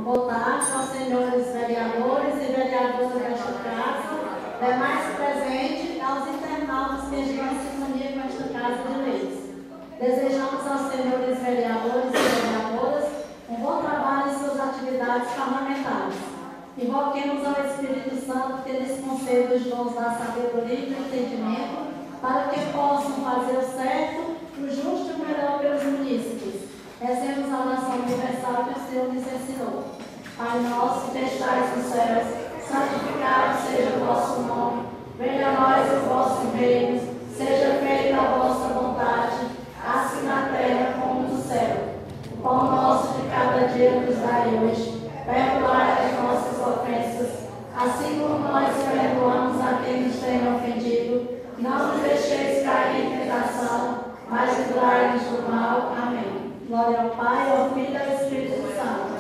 Boa tarde aos senhores vereadores e vereadoras desta casa, demais presentes, aos internautas que estão em sintonia com esta casa de leis. Desejamos aos senhores vereadores e vereadoras um bom trabalho em suas atividades parlamentares. Invoquemos ao Espírito Santo que lhes conceda os dons da sabedoria e do entendimento para que possam fazer o certo, o justo e o melhor pelos munícipes. Rezemos a oração universal que o Senhor nos ensinou. Pai nosso que estais nos céus, santificado seja o vosso nome. Venha a nós o vosso reino, seja feita a vossa vontade, assim na terra como no céu. O pão nosso de cada dia nos dai hoje. Perdoai as nossas ofensas, assim como nós perdoamos a quem nos tem ofendido. Não nos deixeis cair em tentação, mas livrai-nos do mal. Amém. Glória ao Pai, ao Filho e ao Espírito Santo.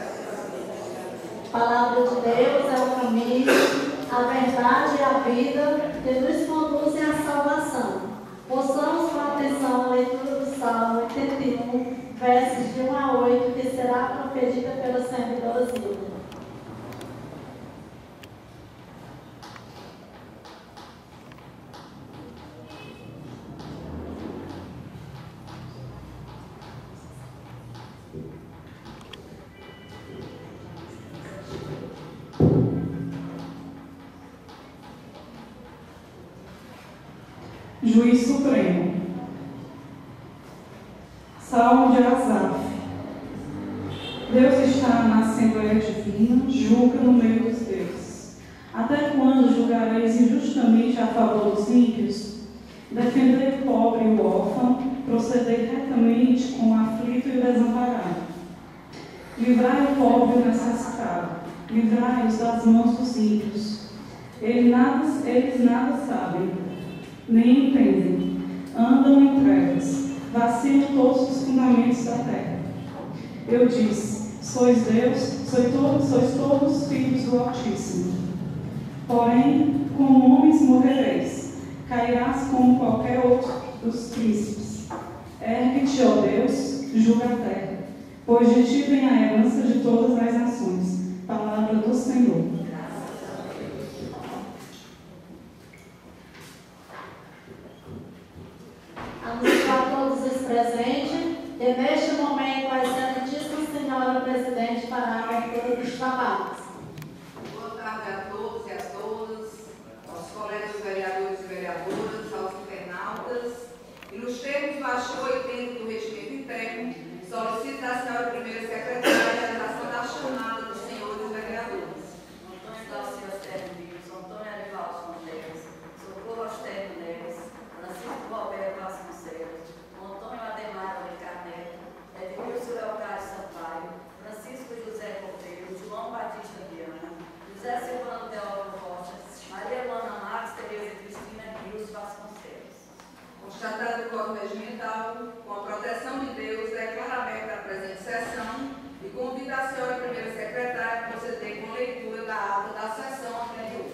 A palavra de Deus é o caminho, a verdade e a vida que nos conduzem à salvação. Ouçamos com atenção a leitura do Salmo 81, versos de 1 a 8, que será proferida pela servidora Zilda. Juiz Supremo. Salmo de Asaf. Deus está na Assembleia Divina, julga no meio dos deuses. Até quando julgareis injustamente a favor dos ímpios? Defendei o pobre e o órfão, procedei retamente com o aflito e o desamparado. Livrai o pobre e o necessitado, livrai-os das mãos dos ímpios. Eles nada sabem, nem entendem, andam em trevas, vacilam todos os fundamentos da terra. Eu disse, sois Deus, sois todos filhos do Altíssimo. Porém, como homens morrereis, cairás como qualquer outro dos príncipes. Ergue-te, ó Deus, julga a terra, pois de ti vem a herança de todas as nações. Palavra do Senhor. Anuncio a todos os presentes e neste momento a excelentíssima senhora presidente para a abertura dos trabalhos. Boa tarde a todos e a todas, aos colegas vereadores e vereadoras, aos internautas. E nos termos do artigo 80 do regimento interno, solicito à senhora primeira secretária a realização da chamada dos senhores vereadores. Antônio Garcia Osterno Neves, Antônio Arivaldo Neves, Socorro Osterno Neves, Francisco Roberto Vasconcelos, Antônio Ademar Alencar Neto, Edmilson Leocádio Sampaio, Francisco José Cordeiro, João Batista Viana, José Silvano Teófilo Rocha, Maria Luana Marques, Tereza Cristina Rios Vasconcelos. Constatado o código regimental, com a proteção de Deus, declaro aberta a presente sessão e convido a senhora primeira secretária a proceder com a leitura da ata da sessão anterior.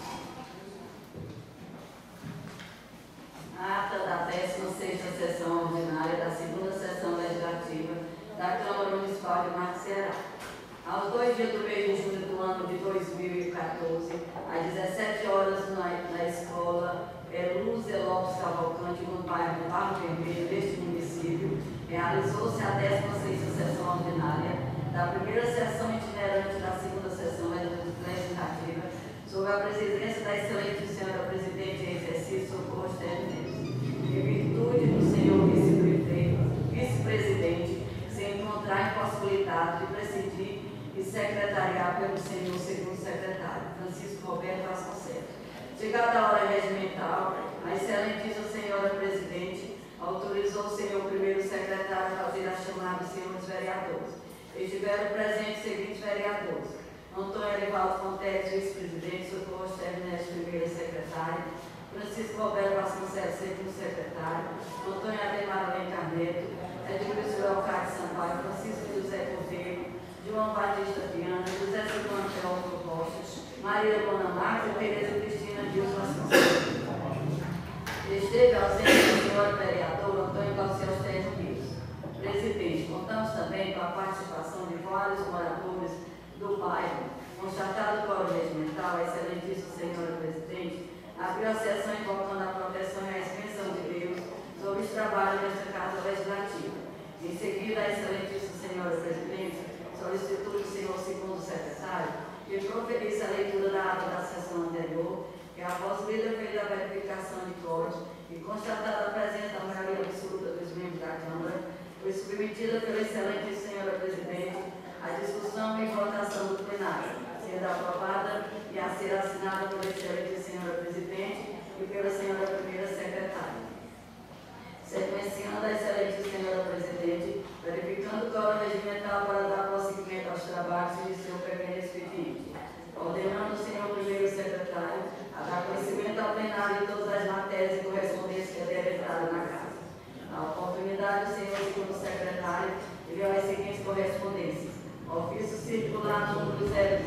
A ata da 16ª sessão ordinária da 2ª sessão legislativa da Câmara Municipal de Marcos Ceará. Aos 2 dias do mês de julho do ano de 2014, às 17 horas na escola Lúcia Lopes Cavalcante, no bairro Barro Vermelho, deste município, realizou-se a 16ª sessão ordinária da primeira sessão itinerante da 2ª sessão legislativa, sob a presidência da excelente senhora presidente em exercício, Socorro Osterno Neves. Em virtude do senhor vice-prefeito, vice-presidente, se encontrar impossibilitado de presidir e secretariar pelo senhor segundo secretário, Francisco Roberto Vasconcelos. Chegada a hora regimental, a excelentíssima senhora presidente autorizou o senhor primeiro secretário a fazer a chamada dos senhores vereadores. Estiveram presentes os seguintes vereadores: Antônio Arivaldo Fonteles, vice-presidente, Socorro Osterno Neves, primeira secretária, Francisco Roberto Vasconcelos, segundo secretário, Antônio Ademar Alencar Neto, Edmilson Leocádio Sampaio, Francisco José Cordeiro, João Batista Viana, José Silvano Teófilo Rocha, Maria Luana Marques e Tereza Cristina Rios Vasconcelos. Esteve ausente o senhor vereador Antônio Garcia Osterno Neves. Presidente, contamos também com a participação de vários moradores Municipal, a excelentíssima senhora presidente, abriu a sessão invocando a proteção e a extensão de Deus sobre os trabalhos desta Casa Legislativa. Em seguida, a excelentíssima senhora presidente solicitou do senhor segundo secretário que proferisse a leitura da ata da sessão anterior, que após lida feita a verificação de código e constatada a presença da maioria absoluta dos membros da Câmara, foi submetida pela excelente senhora presidente a discussão e votação do plenário, sendo aprovada e a ser assinada pela excelente senhora presidente e pela senhora primeira secretária. Sequenciando a excelente senhora presidente, verificando o quórum regimental para dar prosseguimento aos trabalhos de seu pequeno expediente, ordenando o senhor primeiro secretário a dar conhecimento ao plenário de todas as matérias e correspondências que devem entrar na Casa. Na oportunidade, o senhor segundo secretário enviou as seguintes correspondências: ofício circular número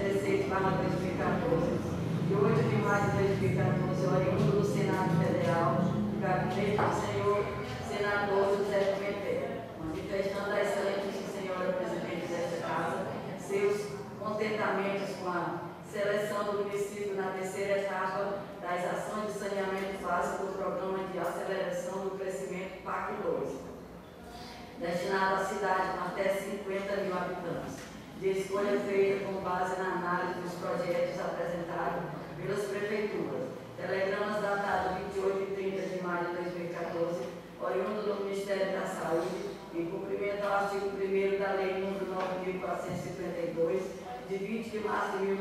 016/2014, de 8 de maio de 2014, oriundo do Senado Federal, do gabinete do senhor senador José Pimentel, manifestando a excelente senhora presidente desta Casa seus contentamentos com a seleção do município na terceira etapa das ações de saneamento básico do Programa de Aceleração do Crescimento PAC 2, destinado à cidade com até 50 mil habitantes, de escolha feita com base na análise dos projetos apresentados pelas prefeituras. Telegramas datados 28 e 30 de maio de 2014, oriundo do Ministério da Saúde, em cumprimento ao artigo 1º da Lei nº 9.452, de 20 de março de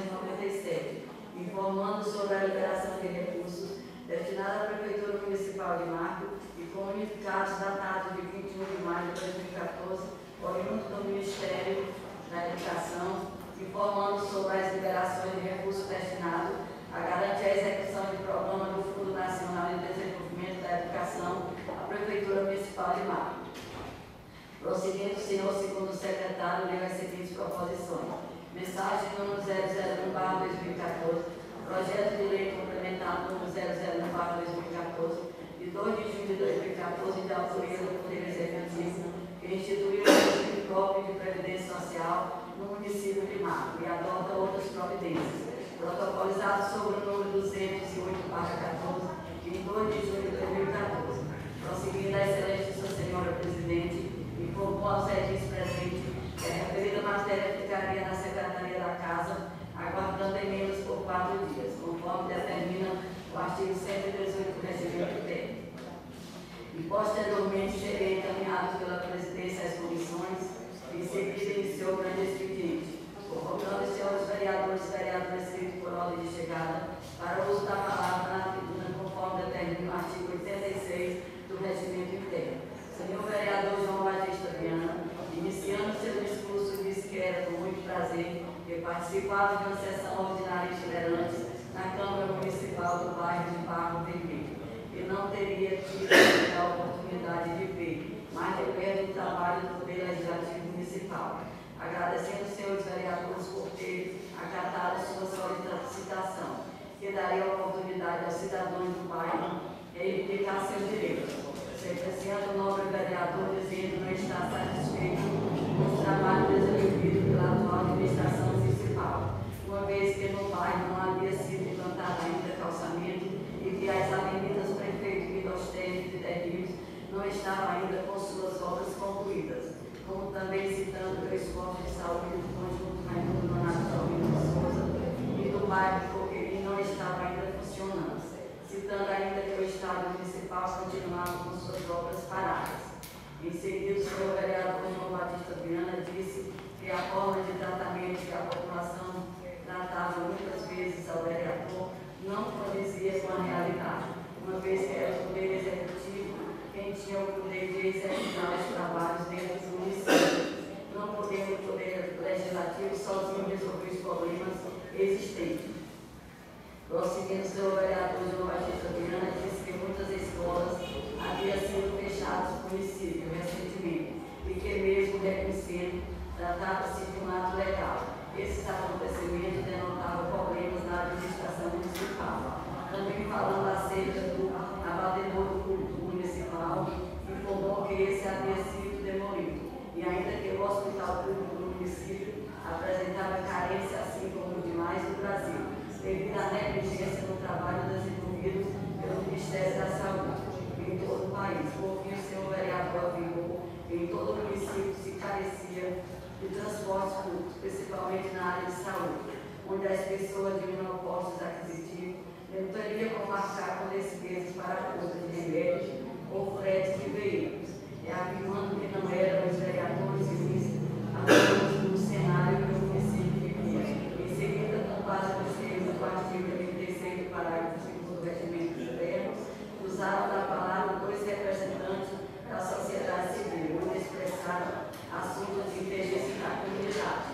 1997, informando sobre a liberação de recursos destinados à Prefeitura Municipal de Marco e comunicados datados de 21 de maio de 2014, oriundo do Ministério da Educação, informando sobre as liberações de recursos destinados a garantir a execução de programa do Fundo Nacional de Desenvolvimento da Educação à Prefeitura Municipal de Marco. Prosseguindo, o senhor segundo secretário leu as seguintes proposições. Mensagem número 001/2014, projeto de lei complementar número 001/2014, de 2 de junho de 2014, de autoria do Poder Executivo, que instituiu o regime próprio de previdência social no município de Marco e adota outras providências. Protocolizado sobre o número 208/14, de 2 de junho de 2014. Prosseguindo, a excelente senhora presidente informou aos edis presentes que a referida matéria ficaria na Secretaria da Casa, aguardando emendas por 4 dias, conforme determina o artigo 118 do Regimento Interno. E posteriormente serei encaminhado pela presidência às comissões, em seguida iniciou o grande expediente, convocando os senhores vereadores e vereadoras inscritos por ordem de chegada para o uso da palavra na tribuna, conforme determina o artigo 86 do Regimento Interno. Senhor vereador João Batista Viana, iniciando seu discurso, disse que era com muito prazer que participava de uma sessão ordinária itinerante na Câmara Municipal do bairro de Barro Vermelho, e não teria tido a oportunidade de ver mais de perto o trabalho do Poder Legislativo Municipal. Agradecendo os senhores vereadores por terem acatado sua solicitação, que daria a oportunidade aos cidadãos do bairro reivindicar seus direitos. Sentenciando o nobre vereador dizendo não estar satisfeito com os trabalhos desenvolvidos pela atual administração municipal, uma vez que no bairro não havia sido implantado ainda calçamento e que as avenidas Prefeito Vidostene e Derrios não estavam ainda com suas obras concluídas, como também citando o esforço de saúde do conjunto Raimundo Donato Salvino de Souza e do bairro Coqueirinho não estava ainda funcionando, citando ainda que o Estado Municipal continuava com suas obras paradas. Em seguida, o senhor vereador João Batista Viana disse que a forma de tratamento que a população tratava muitas vezes ao vereador não condizia com a realidade, uma vez que era o Poder Executivo quem tinha o poder de executar os trabalhos dentro do município, não podendo o Poder Legislativo sozinho resolver os problemas existentes. Prosseguindo, o senhor vereador João Batista Viana disse que muitas escolas haviam sido fechadas no município recentemente e que, mesmo reconhecendo, tratava-se de um ato legal. Esses acontecimentos denotavam problemas na administração municipal. Também falando acerca do abatedor público municipal, informou que esse havia sido demolido e ainda que o hospital público do município apresentava carência, assim como os demais do Brasil, devido à negligência no trabalho desenvolvido pelo Ministério da Saúde em todo o país. Por fim, o senhor vereador afirmou que em todo o município se carecia de transportes públicos, principalmente na área de saúde, onde as pessoas de menor postos aquisitivos não teriam como arcar com despesas para a compra de remédios ou frete de veículos, e afirmando que não eram os vereadores e vice-vereadores do cenário que o município vivia. Em seguida, com base nos termos do artigo 36 do parágrafo 2º do Regimento Interno, usaram da palavra dois representantes da sociedade civil, onde expressaram assuntos de interesse da comunidade.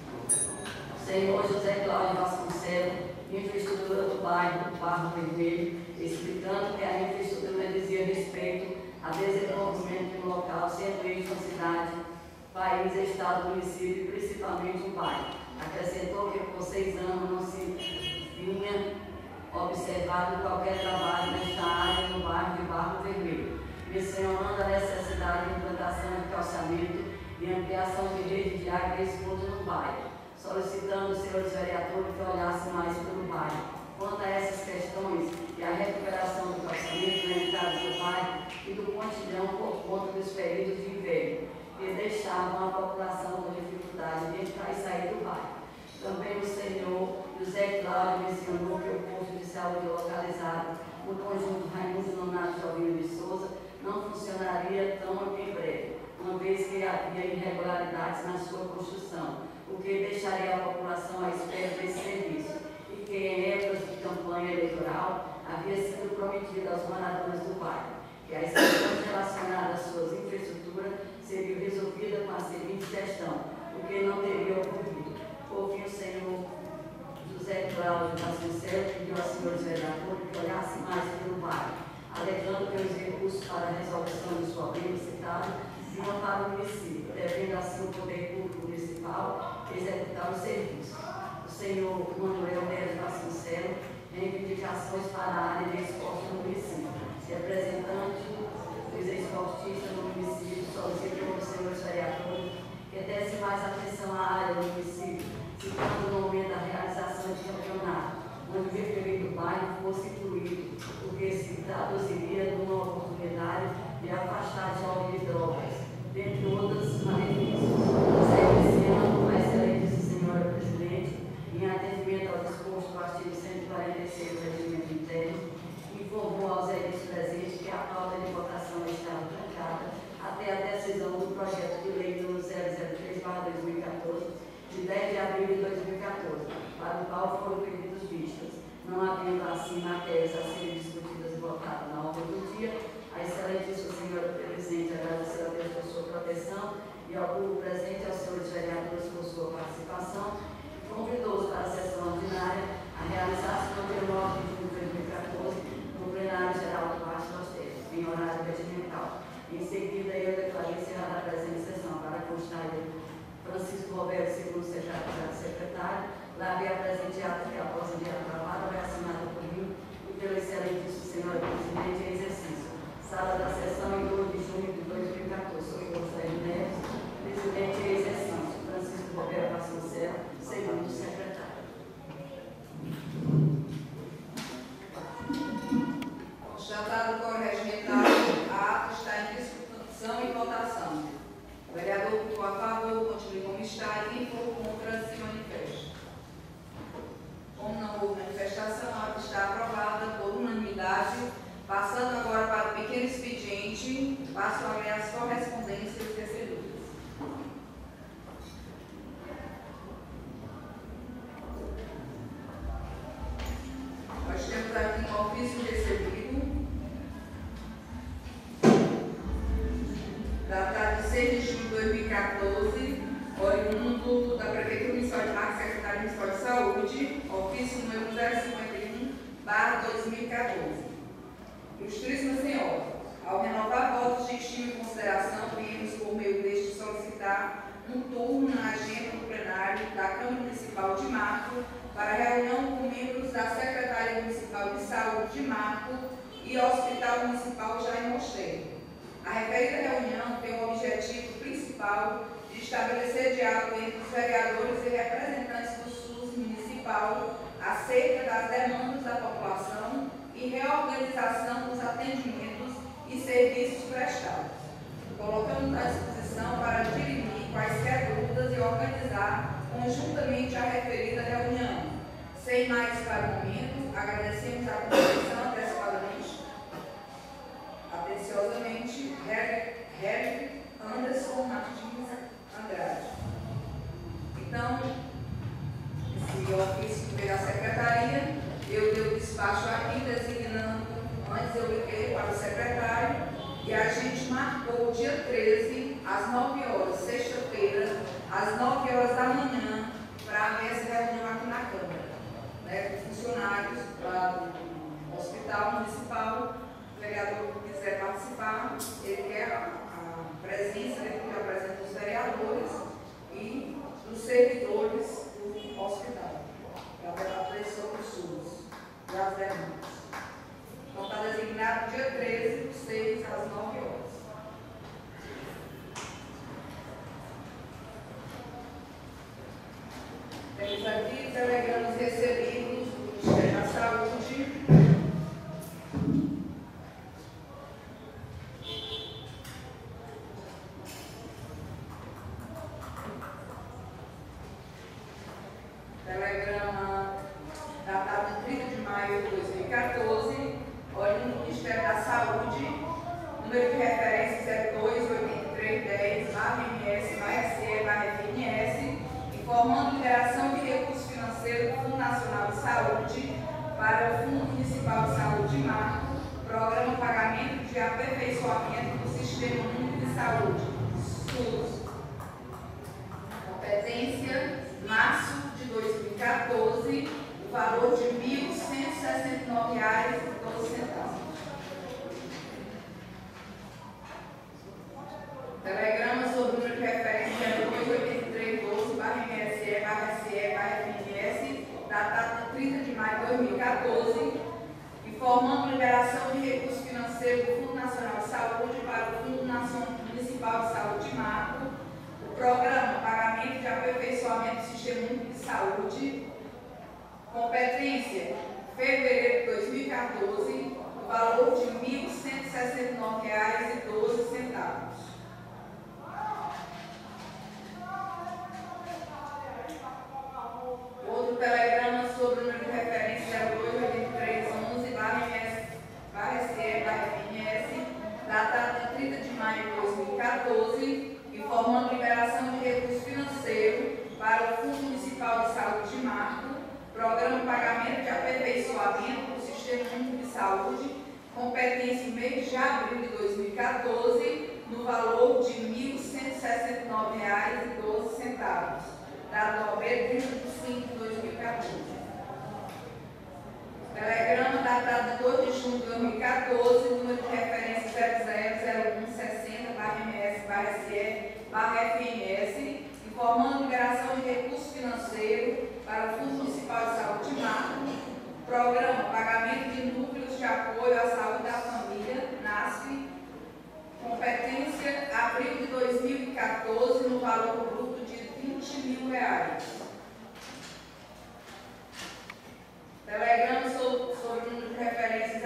O senhor José Cláudio Vasconcelos, infraestrutura do bairro Barro Vermelho, explicando que a infraestrutura dizia respeito a desenvolvimento de um local, sendo este uma cidade, país, estado, município e principalmente um bairro. Acrescentou que por 6 anos não se vinha observado qualquer trabalho nesta área no bairro de Barro Vermelho, mencionando a necessidade de implantação de calçamento e ampliação de rede de água e esgoto no bairro, solicitando os senhores vereadores que olhassem mais pelo bairro. Quanto a essas questões e a recuperação do calçamento na entrada do bairro e do pontilhão por conta dos períodos de inverno, que deixavam a população com dificuldade de entrar e sair do bairro. Também o senhor José Cláudio mencionou que o posto de saúde localizado no conjunto Raimundo Nonato Jovino de Souza não funcionaria tão em breve, uma vez que havia irregularidades na sua construção, o que deixaria a população à espera desse serviço, e que em épocas de campanha eleitoral havia sido prometido aos moradores do bairro que as questões relacionadas às suas infraestruturas seriam resolvidas com a seguinte gestão, o que não teria ocorrido. Por fim, o senhor José Cláudio Vasconcelos pediu aos senhores vereadores que olhassem mais pelo bairro, alegando que os recursos para a resolução dos problemas citados vinham para o município, devendo assim o poder público municipal executar o serviço. O senhor Manuel Neves Vasconcelos, reivindicações para a área de esporte no município. Representante dos esportistas no município solicitou aos senhores vereadores que desse mais atenção à área do município, citando o momento da realização de campeonato, onde o referido bairro fosse incluído, porque se traduziria numa oportunidade de afastar jovens de drogas, dentre outros malefícios. Reconhecendo a excelente senhora presidente, em atendimento ao disposto do artigo 146 do Regimento Interno, informou aos eleitos presentes que a pauta de votação estava trancada até a decisão do projeto de lei número 003/2014, de 10 de abril de 2014, para o qual foram pedidos vistas. Não havendo assim matérias a serem discutidas e votadas na ordem do dia, a excelentíssima senhora presidente agradeceu a Deus por sua proteção e ao povo presente, aos senhores vereadores por sua participação, e convidou-os para a sessão ordinária a realizar-se no dia 9 de junho de 2014, no plenário geral do Baixo das Terras, em horário regimental. Em seguida, eu declarei encerrada a presente sessão para constar Francisco Roberto, segundo secretário, lavei a presente ata que, após o dia aprovado, é assinada por mim e pelo excelentíssimo senhor presidente em exercício. Sala da sessão em 2 de junho de 2014. Sou eu, Sérgio Neves, presidente em exercício. Francisco Roberto Vasconcelos, segundo secretário. Constatado o coro regimental, a ata está em discussão e votação. O vereador que for a favor, continue como está, e quem for contra, se manifeste. Como não houve manifestação, a ata está aprovada por unanimidade. Passando agora para o pequeno expediente, passo a ler as correspondências recebidas. Nós temos aqui um ofício recebido, datado de 6 de junho de 2014, oriundo da Prefeitura Municipal de Marcos, Secretaria Municipal de Saúde, ofício número 051/2014. Ilustríssima Senhora, ao renovar votos de estima e consideração, viemos por meio deste solicitar um turno na agenda do plenário da Câmara Municipal de Marco para reunião com membros da Secretaria Municipal de Saúde de Marco e Hospital Municipal Jaime Mosteiro. A referida reunião tem o objetivo principal de estabelecer diálogo entre os vereadores e representantes do SUS municipal acerca da às demandas da população e reorganização dos atendimentos e serviços prestados. Colocamos à disposição para dirimir quaisquer dúvidas e organizar conjuntamente a referida reunião. Sem mais para o momento, agradecemos a compreensão atenciosamente, Hélio Anderson Martins Andrade. Então, esse ofício que veio à secretaria, eu dei o despacho aqui, designando, antes eu liguei para o secretário, e a gente marcou o dia 13, às 9 horas, sexta-feira, às 9 horas da manhã, para haver essa reunião aqui na Câmara, né, com funcionários do Hospital Municipal. O vereador que quiser participar, ele quer a presença, ele quer a presença dos vereadores e dos servidores do hospital, para debater sobre os SUS e as demandas. Então, está designado dia 13, 6 às 9 horas. Temos aqui telegramas recebidos do Ministério da Saúde. Telegrama datado de 30 de maio de 2014, ordem do Ministério da Saúde, número de referência 028310/MS/SE/FNS, informando liberação de recursos financeiros do Fundo Nacional de Saúde para o Fundo Municipal de Saúde Marco, Programa Pagamento de Aperfeiçoamento do Sistema Único de Saúde, SUS. Competência, março de 2014, o valor de R$ 1.169,12. Telegrama sobre o número de referência 28312/MSE/SE/FNS, datado de 30 de maio de 2014, informando liberação de recursos financeiros do Fundo Nacional de Saúde para o Fundo Municipal de Saúde Marco, o Programa Pagamento de Aperfeiçoamento do Sistema Único de Saúde. Competência, fevereiro de 2014, o valor de R$ 1.169,12. Outro telegrama sobre o número de referência 028311/MSE/FNS, datado de 30 de maio de 2014, informando liberação de recursos financeiros para o Fundo Municipal de Saúde Marco, Programa Pagamento de Aperfeiçoamento do Sistema Único de Saúde, competência mês de abril de 2014, no valor de R$ 1.169,12, dado ao B 30 de 5 de 2014. Telegrama datado de 2 de junho de 2014, número de referência 000160/MS/SE/FNS, informando liberação de recursos financeiros para o Fundo Municipal de Saúde Marco, Programa Pagamento de Núcleos de Apoio à Saúde da Família, NASF, competência abril de 2014, no valor bruto de R$ 20.000. Telegrama sobre o número de referência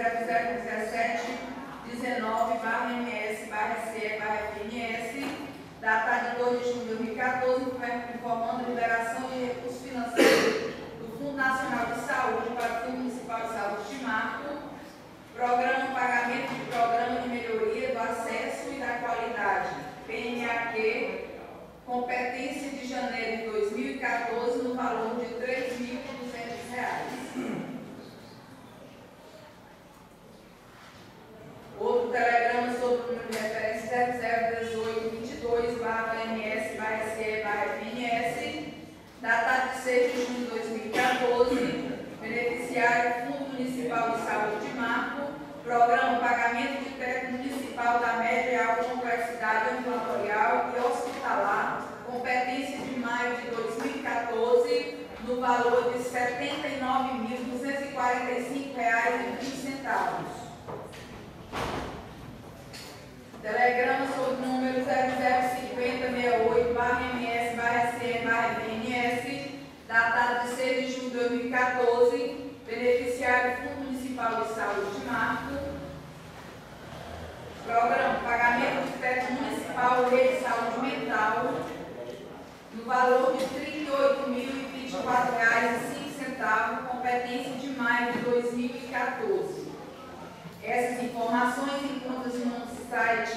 001719/MS/SE/FNS, datado de 2 de junho de 2014, informando liberação de recursos financeiros do Fundo Nacional de Saúde para o Fundo Municipal de Saúde de Marco, Programa Pagamento de Programa de Melhoria do Acesso e da Qualidade, PNAQ, competência de janeiro de 2014, no valor de R$ 3.200. Outro telegrama sobre o número de referência 001822/MS/SE/FNS, datado de 6 de junho de 2014, beneficiário Fundo Municipal de Saúde de Marco, Programa Pagamento de Crédito Municipal da Média e Alta Complexidade Ambulatorial e Hospitalar, competência de maio de 2014, no valor de R$ 79.245,20. Telegrama sob número 005068/MS/SE/FNS, datado de 6 de junho de 2014, Estadual Rede de Saúde Mental, no valor de R$ 38.024,05, competência de maio de 2014. Essas informações encontram-se no site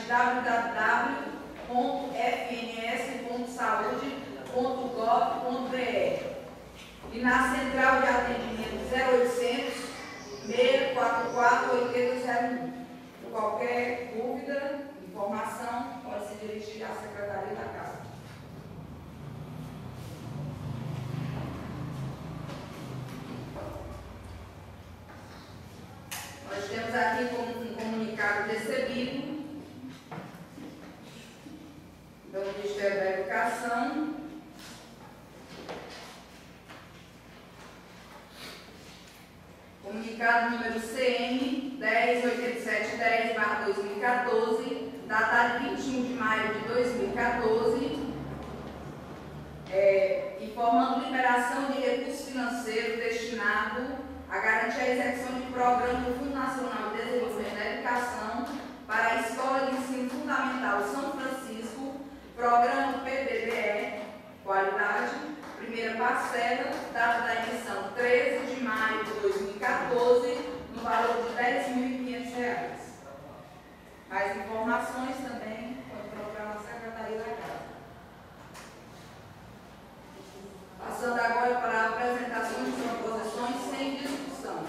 www.fns.saude.gov.br e na central de atendimento 0800 644 8001. Qualquer dúvida, informação, pode se dirigir à Secretaria da Casa. Nós temos aqui um comunicado recebido do Ministério da Educação, comunicado número CM 108710/2014, datado 21 de maio de 2014, informando liberação de recurso financeiro destinado a garantir a execução de programa do Fundo Nacional de Desenvolvimento da Educação para a Escola de Ensino Fundamental São Francisco, programa PDBE, qualidade, primeira parcela, data da emissão 13 de maio de 2014, no valor de R$ 10.500. Mais informações também pode procurar na Secretaria da Casa. Passando agora para a apresentação de proposições sem discussão.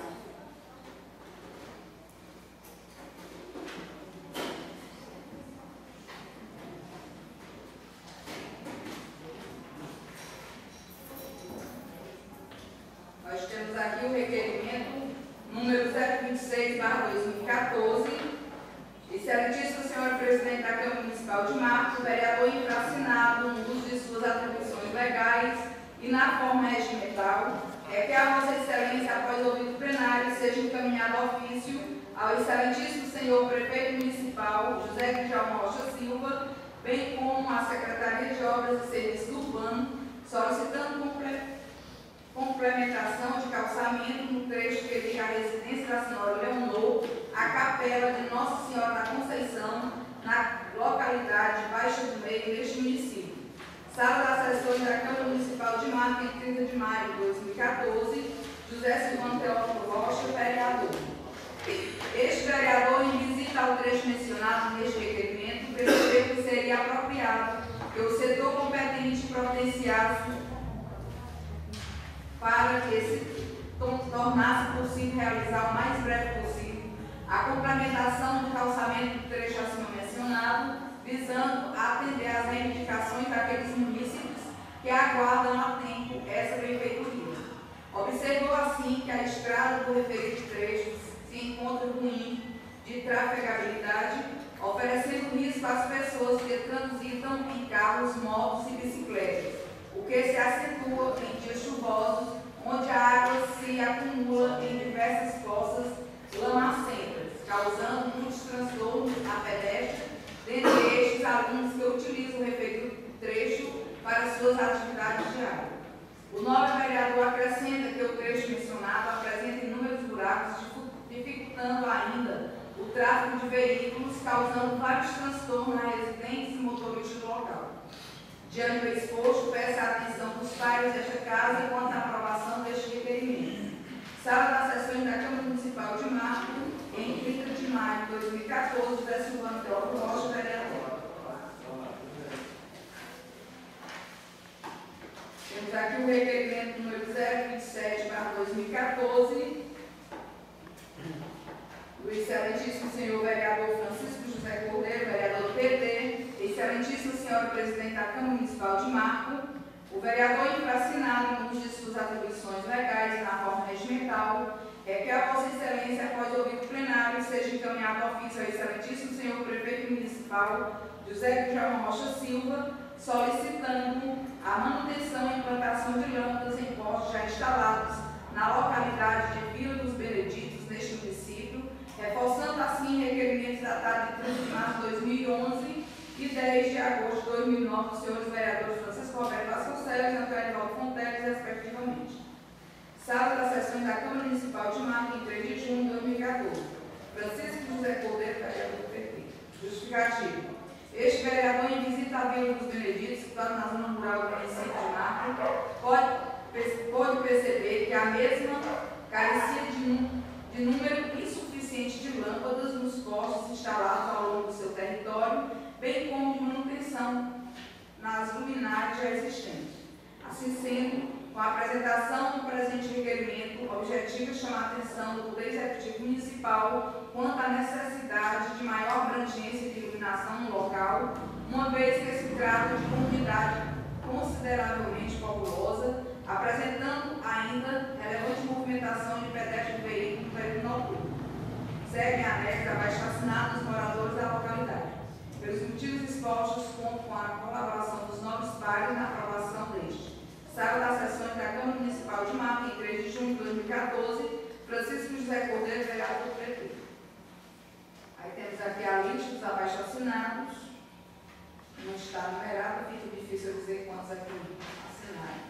Nós temos aqui o requerimento número 026/2014. Excelentíssima Senhora Presidente da Câmara Municipal de Marcos, o vereador infracionado no uso de suas atribuições legais e na forma regimental, que a Vossa Excelência, após ouvido plenário, seja encaminhado ofício ao Excelentíssimo Senhor Prefeito Municipal, José Djalma Rocha Silva, bem como à Secretaria de Obras e Serviços Urbanos, solicitando complementação de calçamento no trecho que liga a residência da Senhora Leonor à Capela de Nossa Senhora da Conceição, na localidade de Baixa do Meio, deste município. Sala das Sessões da Câmara Municipal de Marcos, em 30 de maio de 2014, José Silvano Teófilo Rocha, vereador. Este vereador, em visita ao trecho mencionado neste requerimento, percebeu que seria apropriado que o setor competente providenciasse para que se tornasse possível realizar o mais breve possível a complementação do calçamento do trecho acima mencionado, visando atender às reivindicações daqueles munícipes que aguardam há tempo essa benfeitoria. Observou assim que a estrada do referido trecho se encontra ruim de trafegabilidade, oferecendo risco às pessoas que transitam em carros, motos e bicicletas, o que se acentua em dias chuvosos, onde a água se acumula em diversas poças lamacentas, causando muitos transtornos a pedestres, dentre estes alunos que utilizam o referido trecho para suas atividades diárias. O nobre vereador acrescenta que o trecho mencionado apresenta inúmeros buracos, dificultando ainda o tráfego de veículos, causando vários transtornos a residentes e motoristas do local. Diante do exposto, peço a atenção dos pais desta casa quanto à aprovação deste requerimento. Sala das Sessões da Câmara Municipal de Marcos, em 30 de maio de 2014, José Silvano Teófilo Rocha, vereador. Temos aqui o requerimento número 027/2014, do excelentíssimo senhor vereador Francisco José Cordeiro, vereador do PT, excelentíssima senhora Presidente da Câmara Municipal de Marcos, o vereador infracionado no uso de suas atribuições legais na forma regimental, que a Vossa Excelência, após ouvido plenário, seja encaminhado ofício ao excelentíssimo senhor Prefeito Municipal José Djalma Rocha Silva, solicitando a manutenção e implantação de lâmpadas em postos já instalados na localidade de Vila dos Beneditos, neste município, reforçando assim requerimentos datados de 30 de março de 2011 e 10 de agosto de 2009 dos senhores vereadores Francisco Roberto Vasconcelos e Antônio Valdo Fonteles, respectivamente. Sala das Sessões da Câmara Municipal de Marcos, em 3 de junho de 2014. Francisco José Cordeiro, vereador do PT. Justificativo. Este vereador, em visita à Vila dos Beneditos, situada na zona rural do município de Marco, pode perceber que a mesma carecia de número insuficiente de lâmpadas nos postes instalados ao longo do seu território, bem como de manutenção nas luminárias já existentes. Assim sendo, com a apresentação do presente requerimento, o objetivo é chamar a atenção do Poder Executivo Municipal quanto à necessidade de maior abrangência de iluminação no local, uma vez que se trata de comunidade consideravelmente populosa, apresentando ainda relevante movimentação de pedestres e veículos no período noturno. Seguem anexos abaixo assinados dos moradores da localidade. Pelos motivos expostos, conto com a colaboração dos nobres pares na aprovação deste. Sala das sessões da Câmara Municipal de Marco, em 3 de junho de 2014, Francisco José Cordeiro, vereador do prefeito. Aí temos aqui a lista dos abaixo assinados. Não está numerada, fica difícil eu dizer quantos aqui assinaram.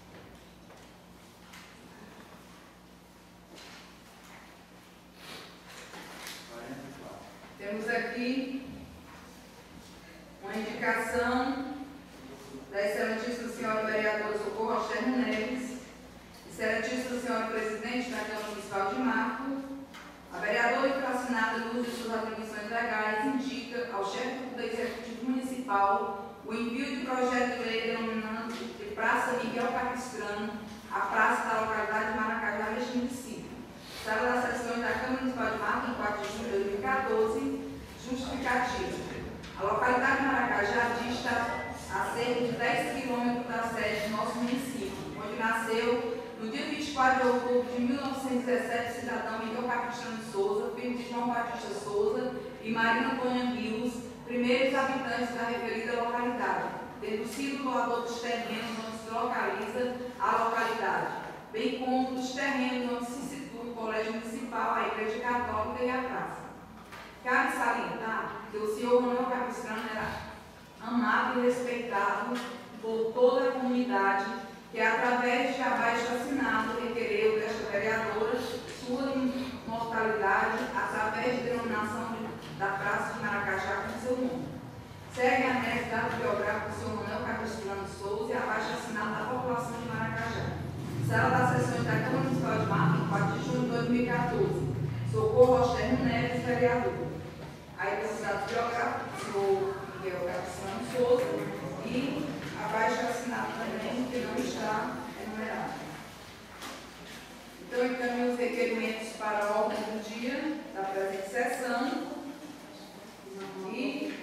Temos aqui uma indicação da excelentíssima senhora vereadora Socorro Rocherno Neves, excelentíssima senhora presidente da Câmara Municipal de Marco. A vereadora infracionada no uso de suas atribuições legais indica ao chefe do Poder Executivo Municipal o envio de projeto de lei denominando de Praça Miguel Capistrano a praça da localidade de Maracajá, neste município. Sala das sessões da Câmara Municipal de Marco, em 4 de junho de 2014, justificativa. A localidade de Maracajá dista a cerca de 10 quilômetros da sede do nosso município, onde nasceu, no dia 24 de outubro de 1917, o cidadão Miguel Capistrano de Souza, filho de João Batista Souza e Marina Antônia Rios, primeiros habitantes da referida localidade, tendo sido doador dos terrenos onde se localiza a localidade, bem como dos terrenos onde se situa o Colégio Municipal, a Igreja Católica e a praça. Cabe salientar que o senhor Manuel Capistrano era amado e respeitado por toda a comunidade, que através de abaixo assinado requereu desta vereadora sua imortalidade através de denominação da Praça de Maracajá com seu nome. Segue a anexo dado biográfico do senhor Manuel Capistrano de Souza e abaixo assinado da população de Maracajá. Sala das sessões da Câmara Municipal de Marco, em 4 de junho de 2014. Socorro Rocherno Neves, vereador. Aí tem os dados biográficos do senhor Miguel Capistrano de Souza e abaixo assinado também, que não está enumerado. Então, encaminho os requerimentos para a ordem do dia da presente sessão e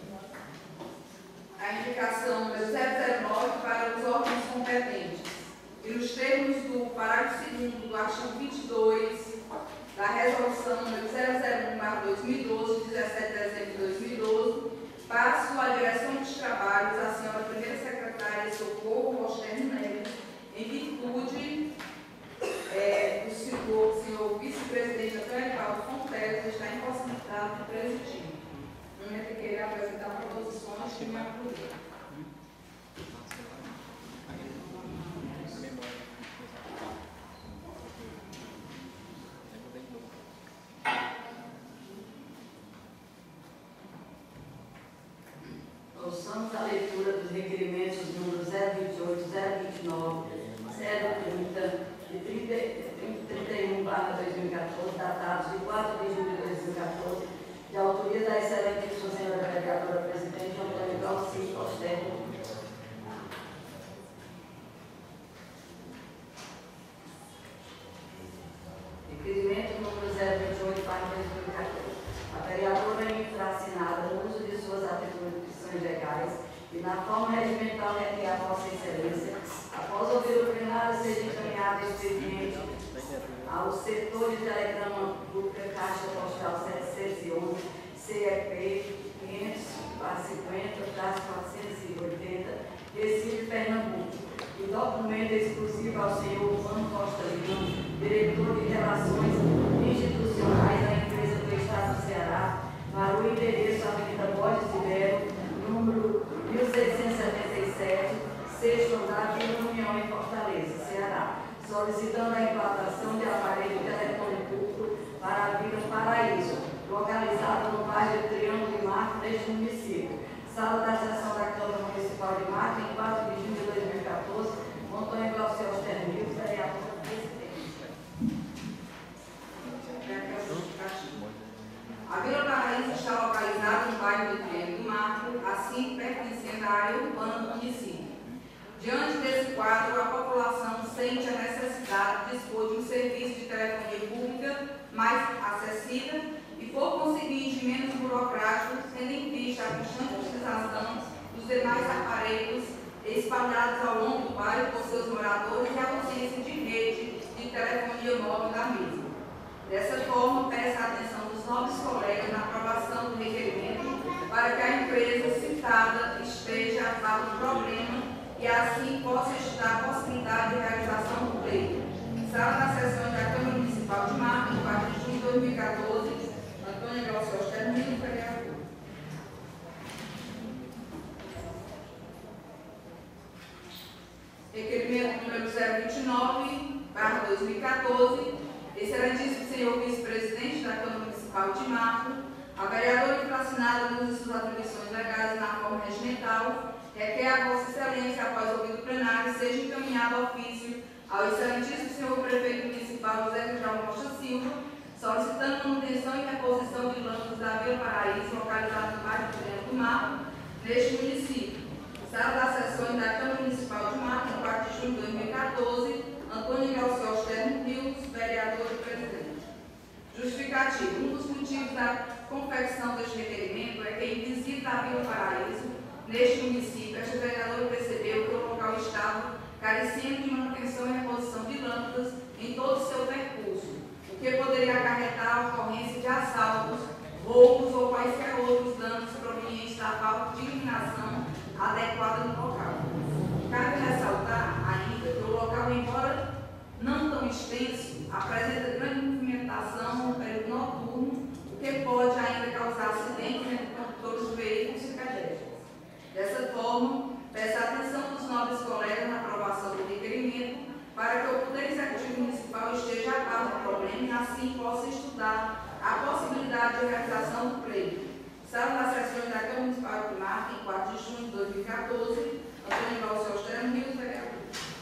a indicação número 009 para os órgãos competentes. E nos termos do parágrafo 2º do artigo 22 da resolução número 001/2012, de 17 de dezembro de 2012, passo à direção dos trabalhos à senhora primeira secretária Socorro Rocherno Neves, em virtude do senhor vice-presidente Antônio Paulo Fonteles está impossibilitado de presidir. Não é que queira apresentar proposições que me aprovem. Ouçamos a leitura dos requerimentos número 028, 029, 030 e 31/2014, datados de 4 de julho de 2014, de autoria da excelentíssima senhora vereadora presidente Antônio Galci Costello. Requerimento número 028/2014. A vereadora infracionada no uso de suas atribuições legais e na forma regimental requer a Vossa Excelência, após ouvir o plenário, seja encaminhado expediente ao setor de telegrama pública Caixa Postal 711, CEP 500/50/480, Recife, Pernambuco, e documento exclusivo ao senhor Juan Costa Lima, diretor de Relações Institucionais da Empresa do Estado do Ceará, para o endereço Avenida Borges de Melo, número 1677, sexto andar, Vila União, em Fortaleza, Ceará, solicitando a implantação de aparelho telefone público para a Vila Paraíso, localizado no bairro Triângulo de Mar, Marte neste município. Sala da sessão da Câmara Municipal de Marte, em 4 de junho de 2014, Antônio Glaucio Stermil, vereador presidente. A Vila Paraíso está localizada no bairro do Triângulo do Marco, assim pertencendo à área urbana do município. Diante desse quadro, a população sente a necessidade de dispor de um serviço de telefonia pública mais acessível e, por conseguinte, menos burocrático, tendo em vista a constante utilização dos demais aparelhos espalhados ao longo do bairro por seus moradores e a ausência de rede de telefonia móvel da mesma. Dessa forma, peço a atenção dos nobres colegas na aprovação do requerimento para que a empresa citada esteja a par do problema e assim possa estudar a possibilidade de realização do pleito. Sala das sessões da Câmara Municipal de Marte, em 4 de junho de 2014, Antônio Glaucio Stermil, vereador. Requerimento número 029/2014, excelentíssimo senhor vice-presidente da Câmara Municipal de Marte, a vereadora infracionada no uso de suas atribuições legais na forma regimental, requer a Vossa Excelência, após ouvido plenário, seja encaminhado ofício ao excelentíssimo senhor prefeito municipal José João Costa Silva, solicitando manutenção e reposição de lâmpadas da Vila Paraíso, localizada no bairro do Triângulo do Marco, neste município. Sala das sessões da Câmara Municipal de Marte, em 4 de junho de 2014, Antônio Glaucio Stermil, vereador e presidente. Justificativo. Um dos motivos da confecção deste requerimento é que, em visita à Vila Paraíso, neste município, esta vereadora percebeu que o local estava carecendo de manutenção e reposição de lâmpadas em todo o seu percurso, o que poderia acarretar a ocorrência de assaltos, roubos ou quaisquer outros danos provenientes da falta de iluminação adequada no local. Cabe ressaltar ainda que o local, embora não tão extenso, apresenta grande movimentação no período noturno, o que pode ainda causar acidentes entre condutores de veículos e pedestres. Dessa forma, peço a atenção dos nobres colegas na aprovação do requerimento para que o Poder Executivo Municipal esteja a par do problema e assim possa estudar a possibilidade de realização do pleito. Sala das sessões da Câmara Municipal de Marte, em 4 de junho de 2014, Antônio Glaucio Stermil, vereador.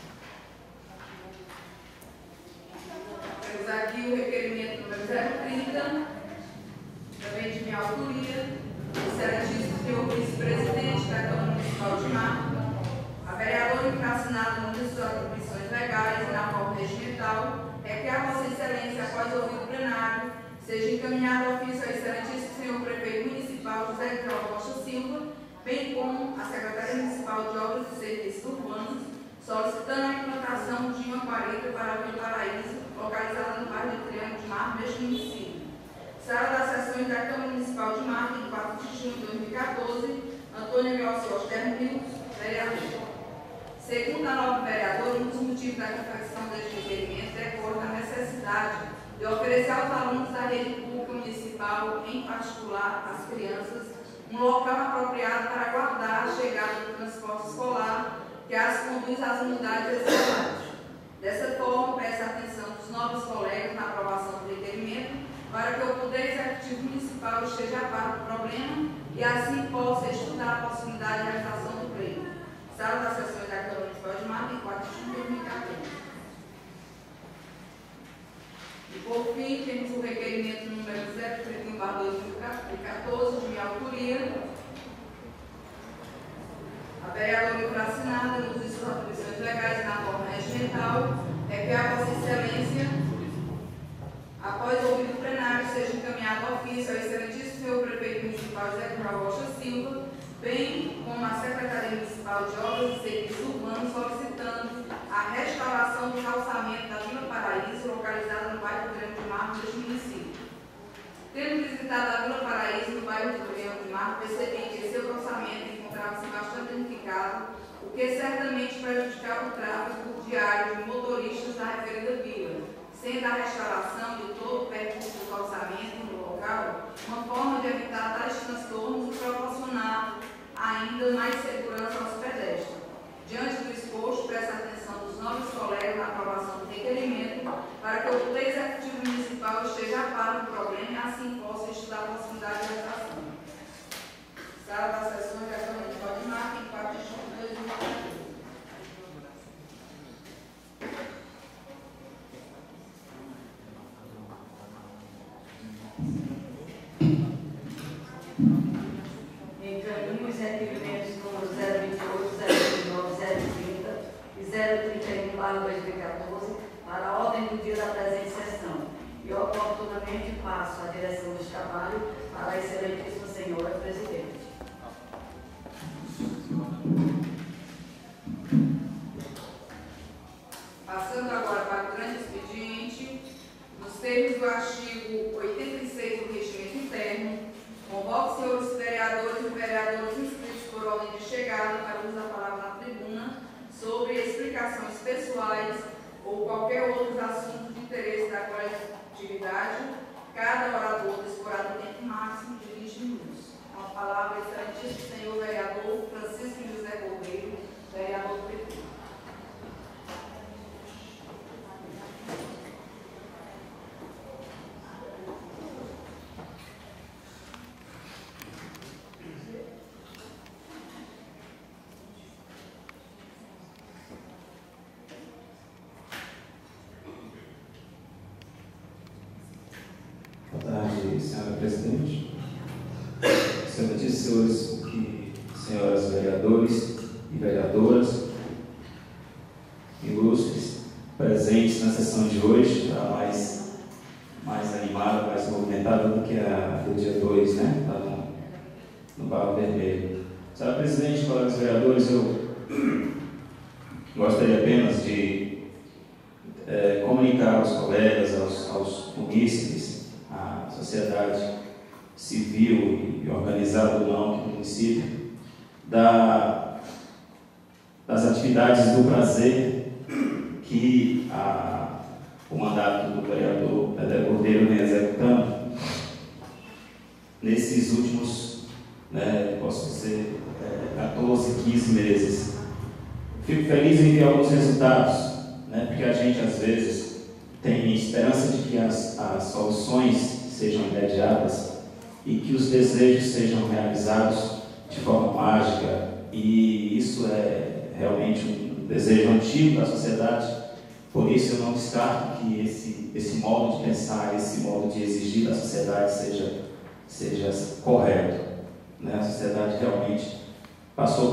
Temos aqui o requerimento número 030, também de minha autoria, excelentíssimo senhor vice-presidente da Câmara Municipal de Marte, a vereadora infracionada no uso de suas atribuições legais e na forma regimental, requer a Vossa Excelência, após ouvido plenário, seja encaminhado ofício ao excelentíssimo senhor prefeito municipal José João Costa Silva, bem como a secretária municipal de Obras e Serviços Urbanos, solicitando a implantação de uma guarita para a Vila Paraíso, localizada no bairro do Triângulo de Marco, neste município. Sala das sessões da Câmara Municipal de Marte, em 4 de junho de 2014, Antônio Glaucio Stermil, vereador. Segundo a nova vereadora, um dos motivos da confecção deste requerimento decorre da necessidade de oferecer aos alunos da rede pública municipal, em particular às crianças, um local apropriado para aguardar a chegada do transporte escolar que as conduz às unidades escolares. Dessa forma, peço a atenção dos nobres colegas na aprovação do requerimento para que o Poder Executivo Municipal esteja a par do problema e assim possa estudar a possibilidade de realização do pleito. Sala das sessões da Câmara Municipal de Marte, em 4 de junho de 2014. E, por fim, temos o requerimento número 031/2014, de minha autoria. A vereadora infracionada, no uso de suas atribuições legais na forma regimental, requer a Vossa Excelência, após o ouvido plenário, seja encaminhado ofício ao excelentíssimo senhor prefeito municipal José João Costa Silva, bem como a Secretaria Municipal de Obras e Serviços Urbanos, solicitando a restauração do calçamento da Vila Paraíso, localizada no bairro do Triângulo de Marco, deste município. Tendo visitado a Vila Paraíso, no bairro do Triângulo de Marco, percebi que seu calçamento encontrava-se bastante danificado, o que certamente prejudicava o tráfego diário de motoristas da referida vila, sendo a restauração de todo o percurso do calçamento no local uma forma de evitar tais transtornos e proporcionar ainda mais segurança aos pedestres. Diante do exposto, peço a atenção dos nobres colegas na aprovação do requerimento para que o Poder Executivo Municipal esteja a par do problema e assim possa estudar a possibilidade de realização. requerimentos número 028, 029, 030 e 031/2014 para a ordem do dia da presente sessão e oportunamente passo a direção deste trabalho para a excelentíssima senhora presidente. Passando agora para o grande expediente, nos termos do artigo 86 do Regimento Interno, convoco os senhores vereadores e vereadoras inscritos por ordem de chegada para o uso da palavra na tribuna sobre explicações pessoais ou qualquer outros assuntos de interesse da coletividade. Cada orador disporá do tempo máximo de 20 minutos. Com a palavra, excelentíssimo senhor vereador Francisco José Cordeiro, vereador do PT. Boa tarde, senhora presidente, senhores e senhoras vereadores e vereadoras, ilustres, presentes na sessão de hoje, está mais animada, mais movimentada do que a do dia 2, né? Está no Barro Vermelho. Senhora presidente, colegas vereadores, eu gostaria apenas de comunicar aos colegas, aos munícipes, à sociedade civil e organizada ou não do município, das atividades do prazer que o mandato do vereador Pedro Cordeiro vem executando nesses últimos, posso dizer, 14, 15 meses. Fico feliz em ver alguns resultados, porque a gente às vezes tem esperança de que as soluções sejam imediatas e que os desejos sejam realizados de forma mágica, e isso é realmente um desejo antigo da sociedade. Por isso eu não descarto que esse modo de pensar, esse modo de exigir da sociedade seja correto. A sociedade realmente passou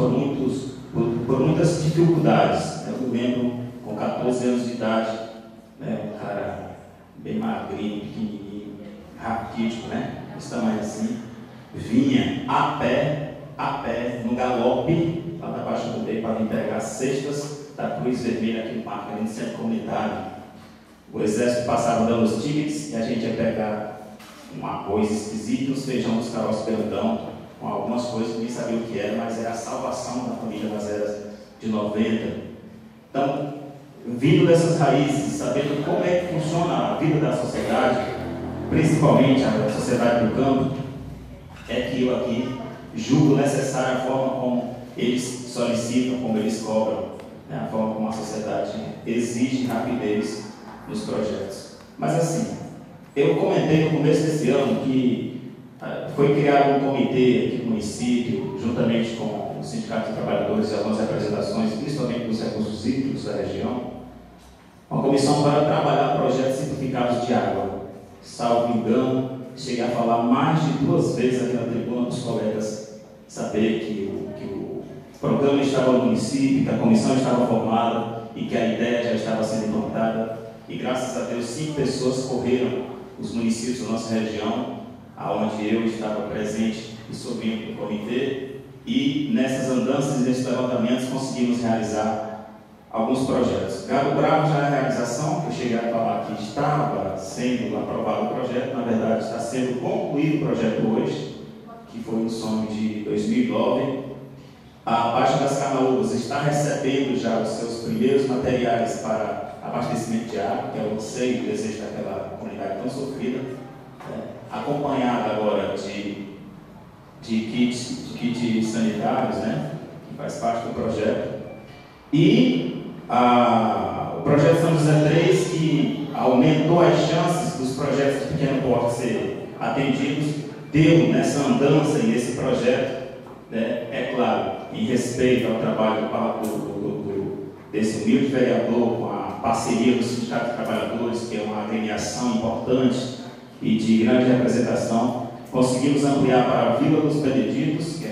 por muitas dificuldades. Eu me lembro, com 14 anos de idade, um cara bem magrinho, pequenininho, raquítico, esse tamanho assim, vinha a pé, no galope, lá da Baixa do Rei, para vir pegar as cestas da Cruz Vermelha aqui no Parque, ali no centro comunitário. O exército passava dando os tickets e a gente ia pegar um arroz esquisito, uns feijão dos caroços Perdão, com algumas coisas que ninguém sabia o que era, mas era a salvação da família das eras de 90. Então, vindo dessas raízes, sabendo como é que funciona a vida da sociedade, principalmente a sociedade do campo, é que eu aqui julgo necessária a forma como eles solicitam, como eles cobram, a forma como a sociedade exige rapidez nos projetos. Mas assim, eu comentei no começo desse ano que foi criado um comitê aqui no município, juntamente com o Sindicato de Trabalhadores e algumas representações, principalmente dos recursos hídricos da região, uma comissão para trabalhar projetos simplificados de água. Salvo engano, cheguei a falar mais de 2 vezes aqui na tribuna dos colegas saber que o programa estava no município, que a comissão estava formada e que a ideia já estava sendo implantada. E graças a Deus 5 pessoas correram os municípios da nossa região, aonde eu estava presente e sou membro do comitê, e nessas andanças e nesses levantamentos conseguimos realizar alguns projetos. Galo Bravo já é a realização, que eu cheguei a falar que estava sendo aprovado o projeto, na verdade está sendo concluído o projeto hoje, que foi um sonho de 2009. A Baixa das Canaúbas está recebendo já os seus primeiros materiais para abastecimento de água, que é o anseio e o desejo daquela comunidade tão sofrida, acompanhada agora de kits sanitários, que faz parte do projeto. E o projeto São José 3, que aumentou as chances dos projetos de pequeno porte serem atendidos, deu nessa andança e nesse projeto, é claro, em respeito ao trabalho desse humilde vereador, com a parceria do Sindicato de Trabalhadores, que é uma agremiação importante e de grande representação, conseguimos ampliar para a Vila dos Beneditos, que é chamado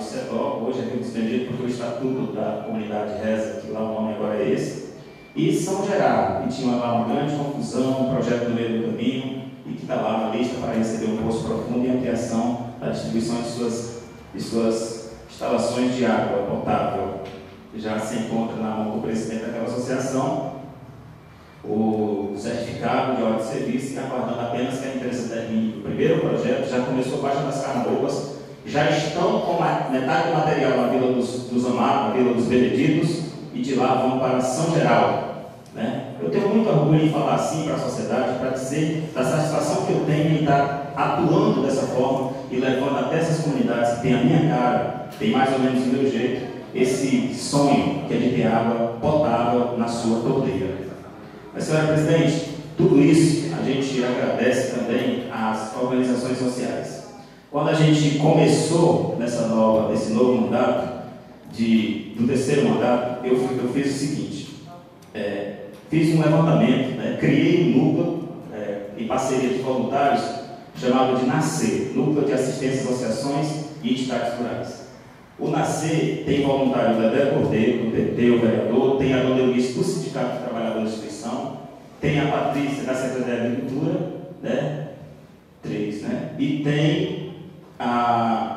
CEDOC, hoje é Vila dos Benedito, porque o estatuto da comunidade reza que lá o nome agora é esse, e São Gerardo, que tinha lá uma grande confusão, um projeto no meio do caminho, e que está lá na lista para receber um poço profundo e ampliação da distribuição de suas instalações de água potável. Já se encontra na mão do presidente daquela associação o certificado de ordem de serviço, e aguardando apenas que a empresa termine o primeiro projeto. Já começou a Baixa das Carnaúbas, já estão com metade do material na Vila dos Amados, na Vila dos Beneditos, e de lá vão para São Geraldo. Né? Eu tenho muito orgulho em falar assim para a sociedade, para dizer da satisfação que eu tenho em estar atuando dessa forma e levando até essas comunidades que têm a minha cara, tem mais ou menos o meu jeito, esse sonho que é de ter água potável na sua torneira. Mas, senhora presidente, tudo isso a gente agradece também às organizações sociais. Quando a gente começou nesse novo mandato, do terceiro mandato, eu fiz o seguinte, fiz um levantamento, né, criei um núcleo em parceria de voluntários, chamado de NASCER, Núcleo de Assistência às Associações e Entidades Rurais. O NASCER tem voluntário o Dedé Cordeiro, do PT, o vereador, tem a dona Eunice do Sindicato de Trabalhadores da Instituição, tem a Patrícia da Secretaria de Agricultura, né? 3, né? E tem a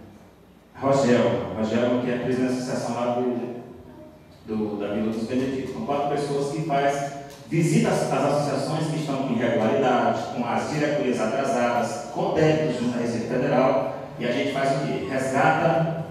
Rogelma, que é a presidente da associação lá da Vila dos Beneditos. São 4 pessoas que visitam as associações que estão com irregularidade, com as diretorias atrasadas, com débitos junto à Receita Federal, e a gente faz o quê? Resgata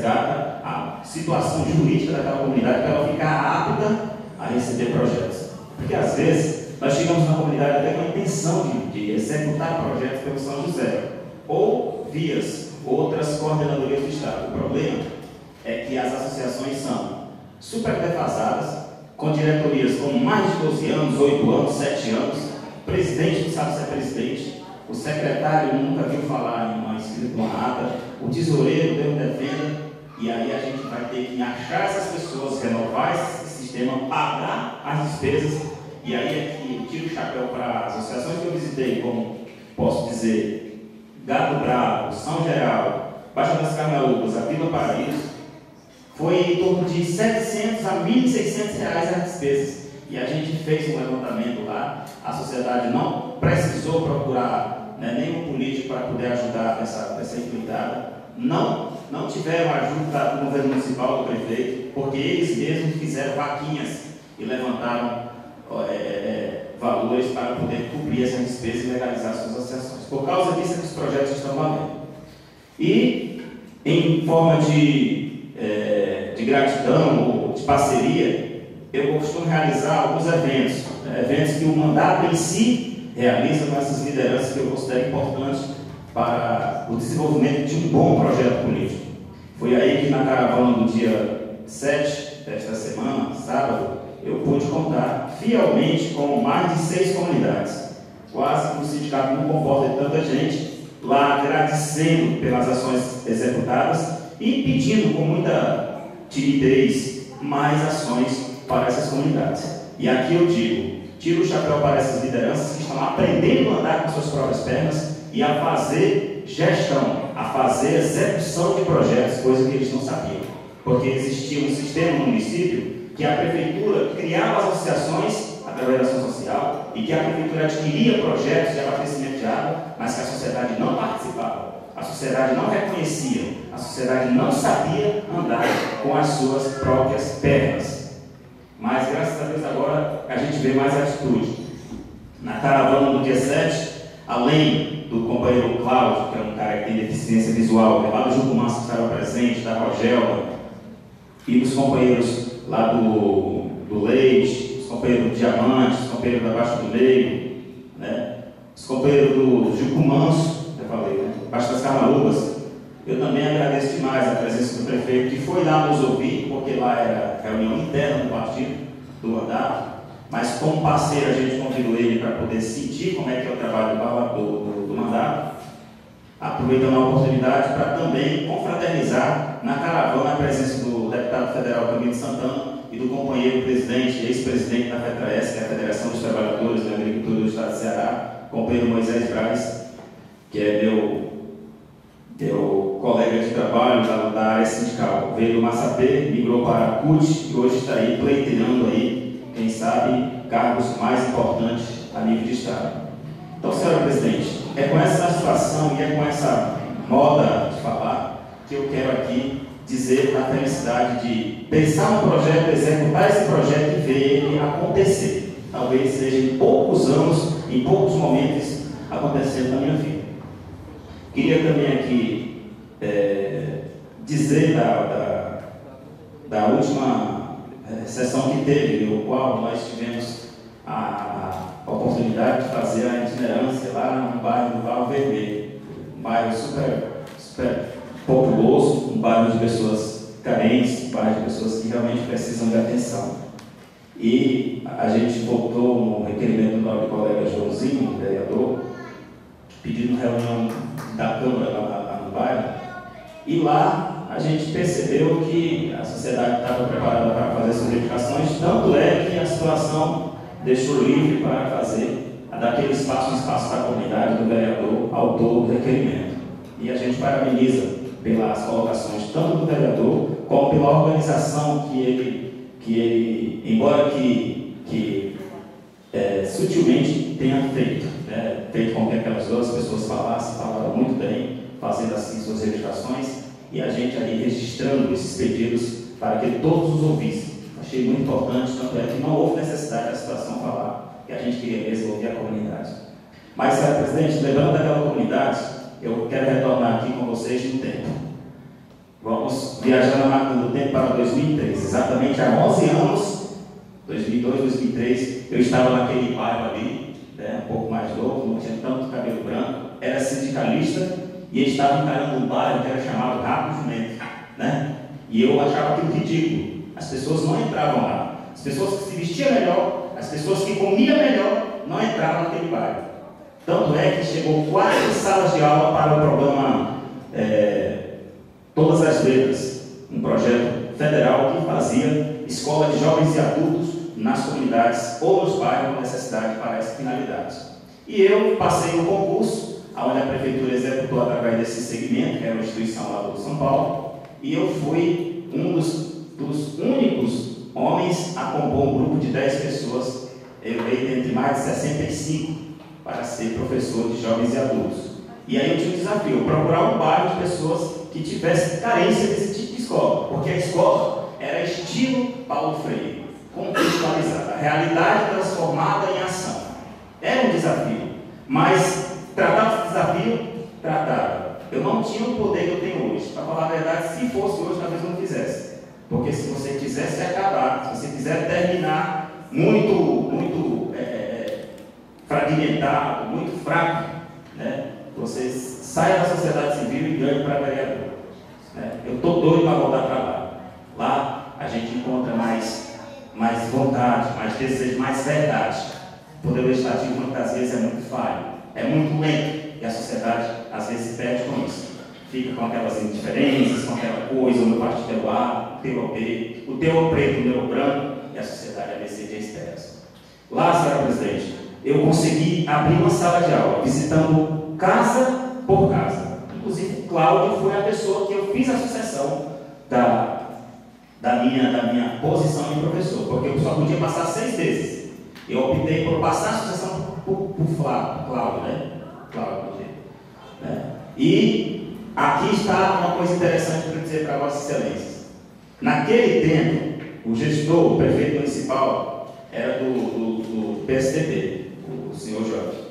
a situação jurídica daquela comunidade para ela ficar apta a receber projetos. Porque às vezes nós chegamos na comunidade até com a intenção de executar projetos pelo São José, ou vias outras coordenadorias do Estado. O problema é que as associações são super defasadas, com diretorias com mais de 12 anos, 8 anos, 7 anos, o presidente não sabe se é presidente, o secretário nunca viu falar em uma escrita, uma ata, o tesoureiro deu defenda, e aí a gente vai ter que achar essas pessoas, renovar esse sistema, pagar as despesas, e aí é que tiro o chapéu para as associações que eu visitei, como posso dizer, Gato Bravo, São Geraldo, Baixa das Carnaúbas, a Vila Paraíso, foi em torno de 700 a 1.600 reais as despesas. E a gente fez um levantamento lá, a sociedade não precisou procurar nenhum político para poder ajudar essa empreitada. Não tiveram ajuda do governo municipal, do prefeito, porque eles mesmos fizeram vaquinhas e levantaram valores para poder cobrir essas despesas e legalizar suas associações. Por causa disso, esses projetos estão valendo. E, em forma de gratidão ou de parceria, eu costumo realizar alguns eventos que o mandato em si realiza com essas lideranças que eu considero importantes para o desenvolvimento de um bom projeto político. Foi aí que na caravana do dia 7 desta semana, sábado, eu pude contar fielmente com mais de 6 comunidades. Quase que o sindicato não comporta tanta gente, lá agradecendo pelas ações executadas e pedindo com muita timidez mais ações para essas comunidades. E aqui eu digo, tiro o chapéu para essas lideranças que estão aprendendo a andar com suas próprias pernas e a fazer gestão, a fazer execução de projetos, coisa que eles não sabiam. Porque existia um sistema no município que a prefeitura criava as associações através da ação social e que a prefeitura adquiria projetos de abastecimento de água, mas que a sociedade não participava, a sociedade não reconhecia, a sociedade não sabia andar com as suas próprias pernas. Mas graças a Deus agora a gente vê mais atitude. Na caravana do dia 7, além do companheiro Cláudio, que é um cara que tem deficiência visual, que é lá do Jucumã, que estava presente, da Rogelma, e dos companheiros lá do Leite, os companheiros do Diamante, os companheiros da Baixa do Meio, né? Os companheiros do Jucumã, já falei, né? Baixa das Carnaúbas. Eu também agradeço demais a presença do prefeito, que foi lá nos ouvir, porque lá era reunião interna do partido, do mandato, mas como parceiro a gente convidou ele para poder sentir como é que é o trabalho do mandato, aproveitando a oportunidade para também confraternizar na caravana a presença do deputado federal Camilo Santana e do companheiro presidente, ex-presidente da FETRAES, que é a Federação dos Trabalhadores da Agricultura do Estado de Ceará, companheiro Moisés Braz, que é Meu colega de trabalho da área sindical veio do Massapê, migrou para a CUT e hoje está aí pleiteando aí, quem sabe, cargos mais importantes a nível de Estado. Então, senhora presidente, é com essa satisfação e é com essa moda de falar que eu quero aqui dizer a felicidade de pensar no projeto, executar esse projeto e ver ele acontecer. Talvez seja em poucos anos, em poucos momentos, acontecendo na minha vida. Queria também aqui dizer da última sessão que teve, no qual nós tivemos a oportunidade de fazer a itinerância lá no bairro do Val Vermelho, um bairro super populoso, um bairro de pessoas carentes, um bairro de pessoas que realmente precisam de atenção. E a gente voltou no requerimento do nobre colega Joãozinho, vereador, pedindo reunião da Câmara lá no bairro, e lá a gente percebeu que a sociedade estava preparada para fazer suas reivindicações, tanto é que a situação deixou livre para fazer, daquele espaço, um espaço da comunidade, do vereador, autor do requerimento. E a gente parabeniza pelas colocações, tanto do vereador, como pela organização que ele embora sutilmente tenha feito, né? Feito com que aquelas duas pessoas falaram muito bem, fazendo assim suas reivindicações, e a gente ali registrando esses pedidos para que todos os ouvissem. Achei muito importante, tanto é que não houve necessidade da situação falar, que a gente queria mesmo ouvir a comunidade. Mas, senhora presidente, lembrando daquela comunidade, eu quero retornar aqui com vocês no tempo. Vamos viajar na máquina do tempo para 2003, exatamente há 11 anos, 2002, 2003, eu estava naquele bairro ali, né, um pouco mais novo, não tinha tanto cabelo branco, era sindicalista e estava encarando um bairro que era chamado Rapo Jumento, né? E eu achava aquilo ridículo, as pessoas não entravam lá, as pessoas que se vestiam melhor, as pessoas que comiam melhor, não entravam naquele bairro. Tanto é que chegou 4 salas de aula para o programa Todas as Letras, um projeto federal que fazia escola de jovens e adultos nas comunidades ou nos bairros com necessidade para essa finalidade. E eu passei no concurso, onde a prefeitura executou através desse segmento, que era uma instituição lá do São Paulo, e eu fui um dos únicos homens a compor um grupo de 10 pessoas, eleito entre mais de 65, para ser professor de jovens e adultos. E aí eu tinha um desafio, procurar um bairro de pessoas que tivessem carência desse tipo de escola, porque a escola era estilo Paulo Freire, contextualizada, a realidade transformada em ação. Era um desafio, mas tratava esse desafio, tratava. Eu não tinha o poder que eu tenho hoje. Para falar a verdade, se fosse hoje, talvez eu não fizesse. Porque se você quisesse acabar, se você quiser terminar muito fragmentado, muito fraco, né? Você sai da sociedade civil e ganha para vereador. Né? Eu estou doido para voltar para lá. Lá a gente encontra mais vontade, mais desejo, mais verdade. O poder legislativo muitas vezes é muito falho, é muito lento, e a sociedade às vezes se perde com isso. Fica com aquelas indiferenças, com aquela coisa, o meu partido é o A, o teu é o B, o teu é o preto, o meu é o branco, e a sociedade é decide as terras. Lá, senhora presidente, eu consegui abrir uma sala de aula, visitando casa por casa. Inclusive, Cláudio foi a pessoa que eu fiz a sucessão da minha posição de professor, porque eu só podia passar 6 vezes. Eu optei por passar a sucessão por Cláudio, né? Cláudio, né? E aqui está uma coisa interessante para dizer para Vossa Excelência. Naquele tempo, o gestor, o prefeito municipal, era do PSDB, o senhor Jorge.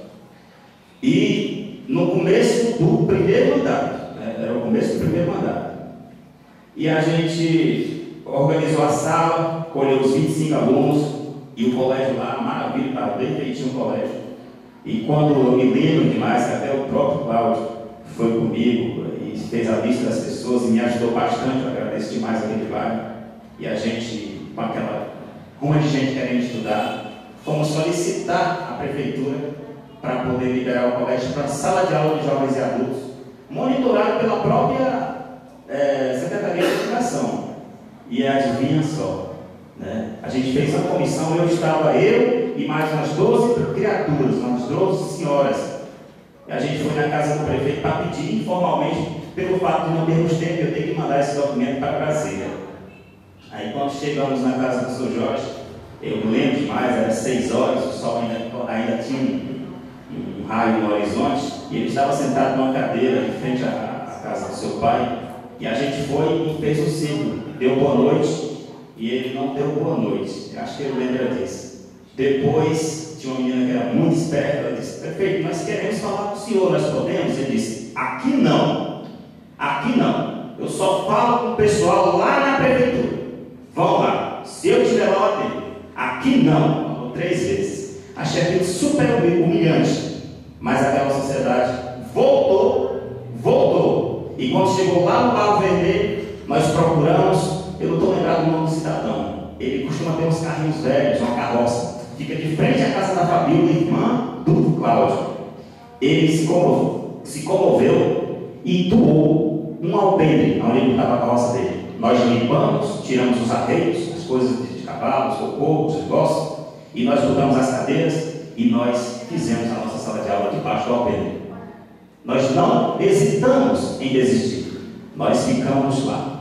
E no começo do primeiro mandato, né? Era o começo do primeiro mandato. E a gente organizou a sala, colheu os 25 alunos, e o colégio lá, maravilha, estava bem feitinho o colégio. E quando eu me lembro demais, que até o próprio Cláudio foi comigo e fez a lista das pessoas e me ajudou bastante, eu agradeço demais aquele bairro. E a gente, com aquela ruma de gente querendo estudar, fomos solicitar a prefeitura para poder liberar o colégio para a sala de aula de jovens e adultos, monitorado pela própria Secretaria de Educação. E adivinha só, né? A gente fez uma comissão, eu e mais umas 12 criaturas, umas 12 senhoras. E a gente foi na casa do prefeito para pedir informalmente pelo fato de não termos tempo, eu tenho que mandar esse documento para Brasília. Aí quando chegamos na casa do Sr. Jorge, eu me lembro demais, era 6 horas, o sol ainda tinha um raio no horizonte, e ele estava sentado numa cadeira em frente à casa do seu pai, e a gente foi e fez o ciclo, deu boa noite, e ele não deu boa noite, acho que ele lembra disso. Depois, tinha uma menina que era muito esperta, ela disse: prefeito, nós queremos falar com o senhor, nós podemos? Ele disse: aqui não, eu só falo com o pessoal lá na prefeitura, vão lá, se eu estiver lá, eu atendo. Aqui não, falou 3 vezes. Achei aquilo super humilhante, mas aquela sociedade voltou, e quando chegou lá no Barro Vermelho, nós procuramos, eu não estou lembrado do nome do cidadão, ele costuma ter uns carrinhos velhos, uma carroça, fica de frente à casa da Fabíola, irmã do Cláudio. Ele se comoveu e doou um alpendre onde ele estava a carroça dele. Nós limpamos, tiramos os arreios, as coisas de cavalos, cocô, os negócios, e nós botamos as cadeiras e nós fizemos a nossa sala de aula debaixo do alpendre. Nós não hesitamos em desistir, nós ficamos lá.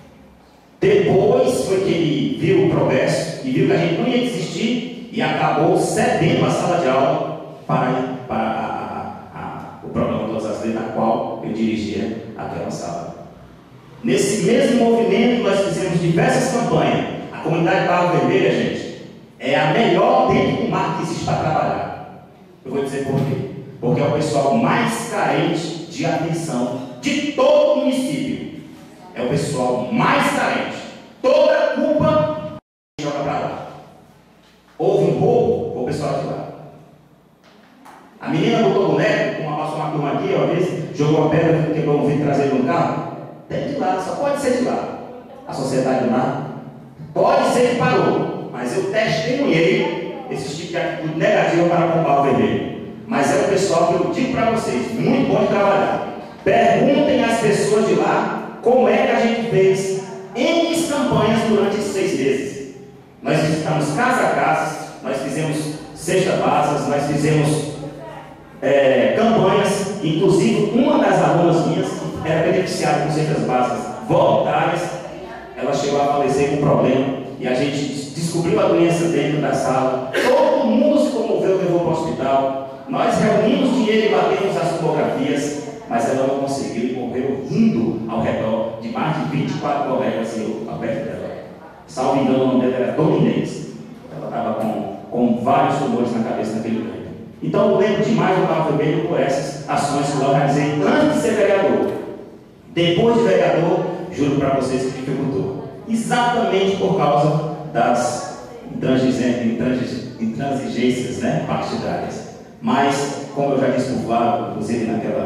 Depois foi que ele viu o progresso e viu que a gente não ia desistir e acabou cedendo a sala de aula para o programa Todas as Leis, na qual eu dirigia aquela sala. Nesse mesmo movimento, nós fizemos diversas campanhas. A comunidade Barra Vermelha, gente, é a melhor dentro do mar que existe para trabalhar. Eu vou dizer por quê. Porque é o pessoal mais carente de atenção de todo o município. É o pessoal mais carente. Toda a culpa joga para lá. Houve um roubo, o pessoal de lá. A menina botou boneco, como passou uma turma aqui, uma vez, jogou uma pedra, quebrou um vidro traseiro no carro. Tem de lá, só pode ser de lá. A sociedade do mar pode ser que parou, mas eu testemunhei esse tipo de atitude negativa para com o Barro Vermelho. Mas é o pessoal que eu digo para vocês, muito bom de trabalhar. Perguntem às pessoas de lá como é que a gente fez N campanhas durante esses 6 meses. Nós visitamos casa a casa, nós fizemos cesta básicas, nós fizemos campanhas, inclusive uma das alunas minhas era beneficiada com cestas básicas voluntárias, ela chegou a falecer com um problema e a gente descobriu a doença dentro da sala, todo mundo se comoveu, levou para o hospital. Nós reunimos dinheiro e batemos as tomografias, mas ela não conseguiu e morreu rindo ao redor de mais de 24 colegas e eu perto dela. Salvo engano, o nome dela era Dona Inês. Ela estava com vários tumores na cabeça naquele momento. Então eu lembro demais do Barro Vermelho por essas ações que eu organizei antes de ser vereador. Depois de vereador, juro para vocês que dificultou. Exatamente por causa das intransigências, né, partidárias. Mas, como eu já disse para o Flávio, inclusive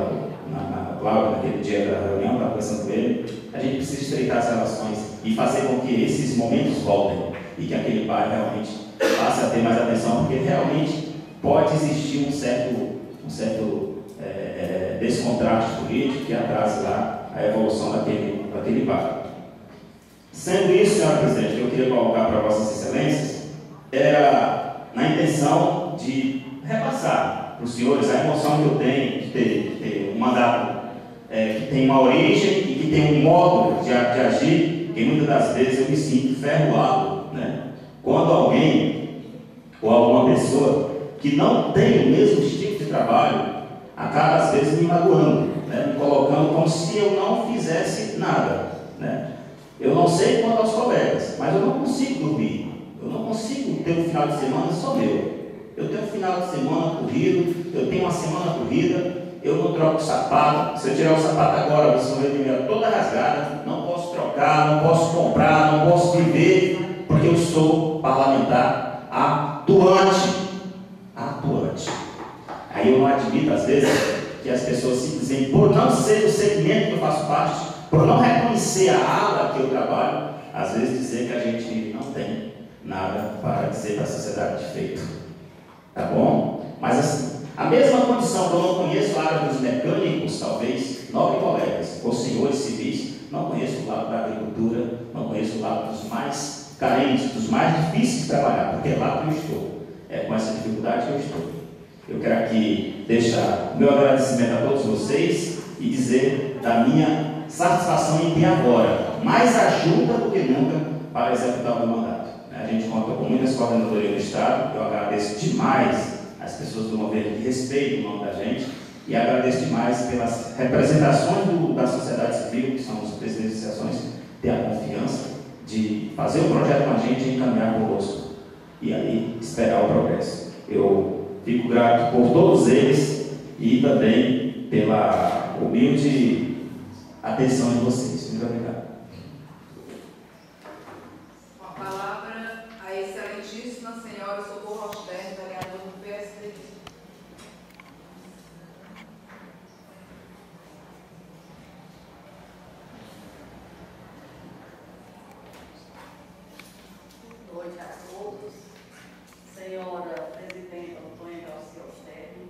naquele dia da reunião, estava conversando com ele, a gente precisa estreitar as relações e fazer com que esses momentos voltem e que aquele bairro realmente passe a ter mais atenção, porque realmente pode existir um certo descontraste político que atrase lá a evolução daquele bairro. Sendo isso, senhora presidente, que eu queria colocar para vossas excelências, era na intenção de repassar para os senhores a emoção que eu tenho de ter um mandato que tem uma origem e que tem um modo de agir, que muitas das vezes eu me sinto ferroado, né? Quando alguém ou alguma pessoa que não tem o mesmo tipo de trabalho acaba às vezes me magoando, né? Me colocando como se eu não fizesse nada, né? Eu não sei quanto aos colegas, mas eu não consigo dormir, eu não consigo ter um final de semana só meu. Eu tenho um final de semana corrido, eu tenho uma semana corrida, eu não troco sapato. Se eu tirar o sapato agora, você vai ver toda rasgada, não posso trocar, não posso comprar, não posso viver, porque eu sou parlamentar atuante. Aí eu não admito, às vezes, que as pessoas simplesmente, por não ser do segmento que eu faço parte, por não reconhecer a ala que eu trabalho, às vezes dizer que a gente não tem nada para dizer para a sociedade de feito. Tá bom? Mas assim, a mesma condição que eu não conheço a área dos mecânicos, talvez, 9 colegas, ou senhores civis, não conheço o lado da agricultura, não conheço o lado dos mais carentes, dos mais difíceis de trabalhar, porque é lá que eu estou. É com essa dificuldade que eu estou. Eu quero aqui deixar o meu agradecimento a todos vocês e dizer da minha satisfação em ter agora mais ajuda do que nunca para executar o meu mandato. A gente conta com muitas coordenadorias do Estado, eu agradeço demais as pessoas do governo que respeitam o nome da gente e agradeço demais pelas representações da sociedade civil, que são os presidentes de sessões, ter a confiança de fazer o projeto com a gente e encaminhar conosco e aí esperar o progresso. Eu fico grato por todos eles e também pela humilde atenção de vocês. Muito obrigado. Com a palavra, a excelentíssima senhora Socorro Rochberg, vereadora do PSD. Boa noite a todos. Senhora Presidenta Antônia Garcia,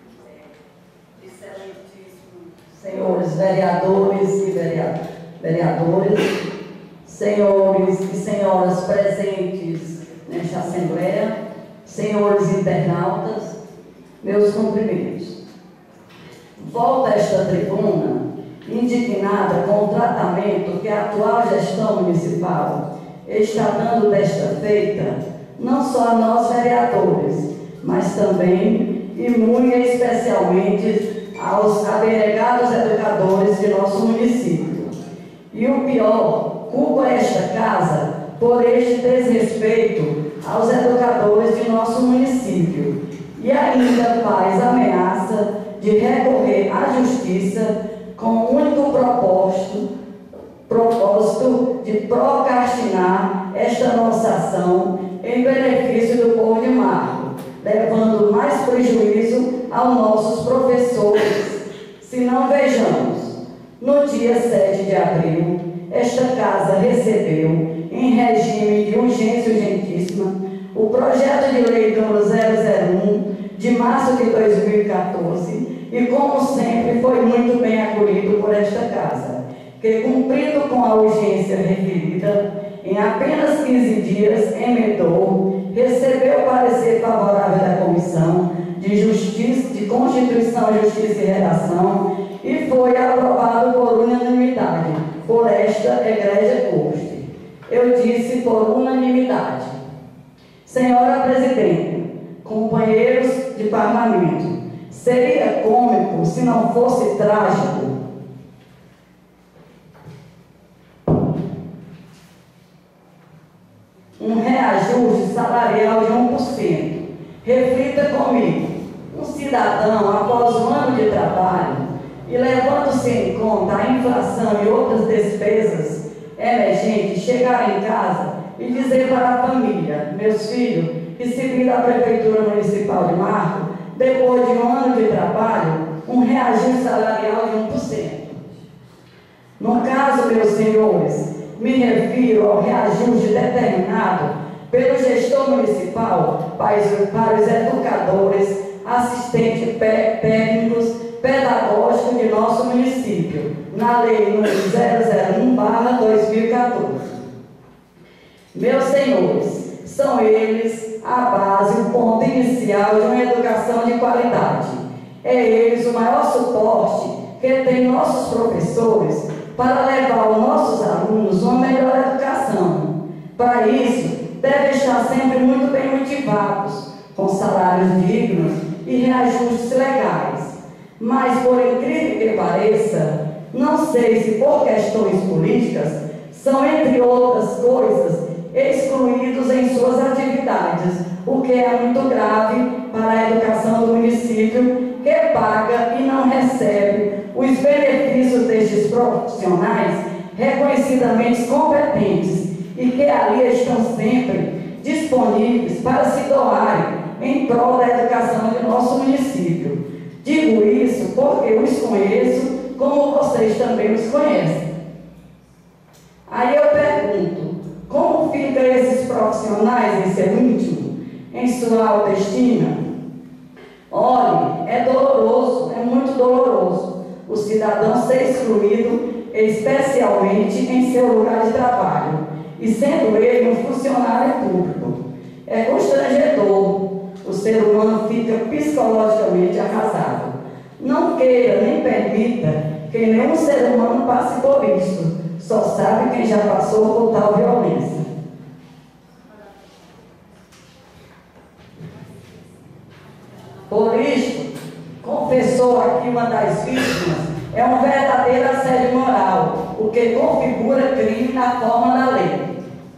excelentíssimo senhores vereadores e vereadoras, senhores e senhoras presentes nesta Assembleia, senhores internautas, meus cumprimentos. Volto a esta tribuna indignada com o tratamento que a atual gestão municipal está dando desta feita, não só a nós vereadores, mas também e muito especialmente aos abnegados educadores de nosso município. E o pior, culpo esta casa por este desrespeito aos educadores de nosso município e ainda faz ameaça de recorrer à justiça com o único propósito de procrastinar esta nossa ação em benefício do povo de Marco, levando mais prejuízo aos nossos professores. Se não vejamos, no dia 7 de abril, esta casa recebeu, em regime de urgência urgentíssima, o projeto de lei número 001 de março de 2014 e, como sempre, foi muito bem acolhido por esta casa, que, cumprindo com a urgência referida, em apenas 15 dias, emendou, recebeu o parecer favorável da Comissão de Constituição, Justiça e Redação e foi aprovado por unanimidade por esta egrégia corte. Eu disse por unanimidade. Senhora Presidente, companheiros de parlamento, seria cômico se não fosse trágico um reajuste salarial de 1%. Reflita comigo, um cidadão, após um ano de trabalho, e levando-se em conta a inflação e outras despesas emergentes, chegar em casa e dizer para a família: meus filhos, recebi da Prefeitura Municipal de Marco, depois de um ano de trabalho, um reajuste salarial de 1%. No caso, meus senhores, me refiro ao reajuste determinado pelo gestor municipal para os educadores, assistentes técnicos, pedagógicos de nosso município, na Lei número 001/2014. Meus senhores, são eles a base, o ponto inicial de uma educação de qualidade. É eles o maior suporte que tem nossos professores para levar aos nossos alunos uma melhor educação. Para isso, devem estar sempre muito bem motivados, com salários dignos e reajustes legais. Mas, por incrível que pareça, não sei se por questões políticas, são, entre outras coisas, excluídos em suas atividades, o que é muito grave para a educação do município, que paga e não recebe os benefícios destes profissionais reconhecidamente competentes e que ali estão sempre disponíveis para se doarem em prol da educação de nosso município. Digo isso porque os conheço, como vocês também os conhecem. Aí eu pergunto, como ficam esses profissionais em seu íntimo, em sua autoestima? Olhe, é doloroso, é muito doloroso o cidadão ser excluído, especialmente em seu lugar de trabalho, e sendo ele um funcionário público. É constrangedor, o ser humano fica psicologicamente arrasado. Não queira nem permita que nenhum ser humano passe por isto. Só sabe quem já passou por tal violência. Por isto, confessou aqui uma das vítimas, é um verdadeiro assédio moral, o que configura crime na forma da lei.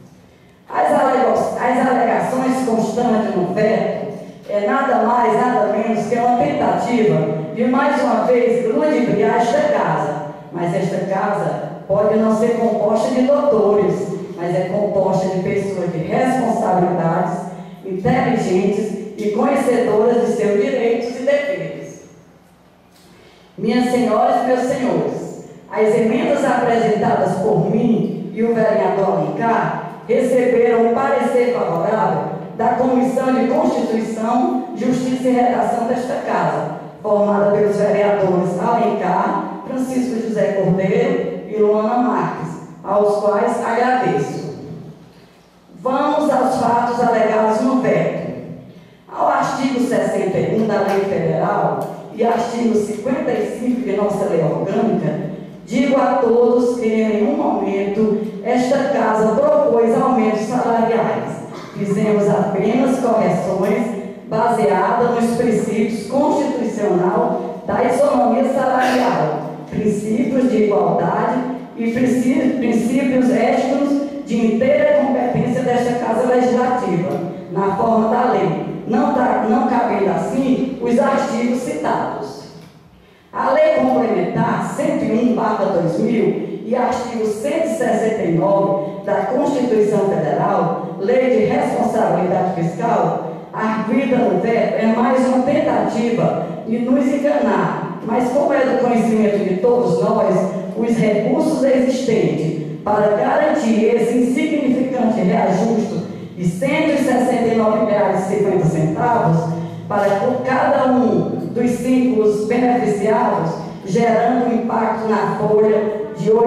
As alegações constantes no veto é nada mais, nada menos que uma tentativa de, mais uma vez, ludibriar esta casa. Mas esta casa pode não ser composta de doutores, mas é composta de pessoas de responsabilidades, inteligentes e conhecedoras de seus direitos e deveres. Minhas senhoras e meus senhores, as emendas apresentadas por mim e o vereador Alencar receberam um parecer favorável da Comissão de Constituição, Justiça e Redação desta Casa, formada pelos vereadores Alencar, Francisco José Cordeiro e Luana Marques, aos quais agradeço. Vamos aos fatos alegados no veto. Ao artigo 61 da Lei Federal e artigo 55 de nossa Lei Orgânica, digo a todos que em nenhum momento esta Casa propôs aumentos salariais. Fizemos apenas correções baseadas nos princípios constitucionais da isonomia salarial, princípios de igualdade e princípios éticos de inteira competência desta Casa Legislativa, na forma da lei, não cabendo assim os artigos citados. A Lei Complementar 101/2000 e artigo 169 da Constituição Federal, Lei de Responsabilidade Fiscal, arguida no veto, é mais uma tentativa de nos enganar, mas como é do conhecimento de todos nós, os recursos existentes para garantir esse insignificante reajuste de R$ 169,50 para cada um dos 5 beneficiados, gerando um impacto na folha de R$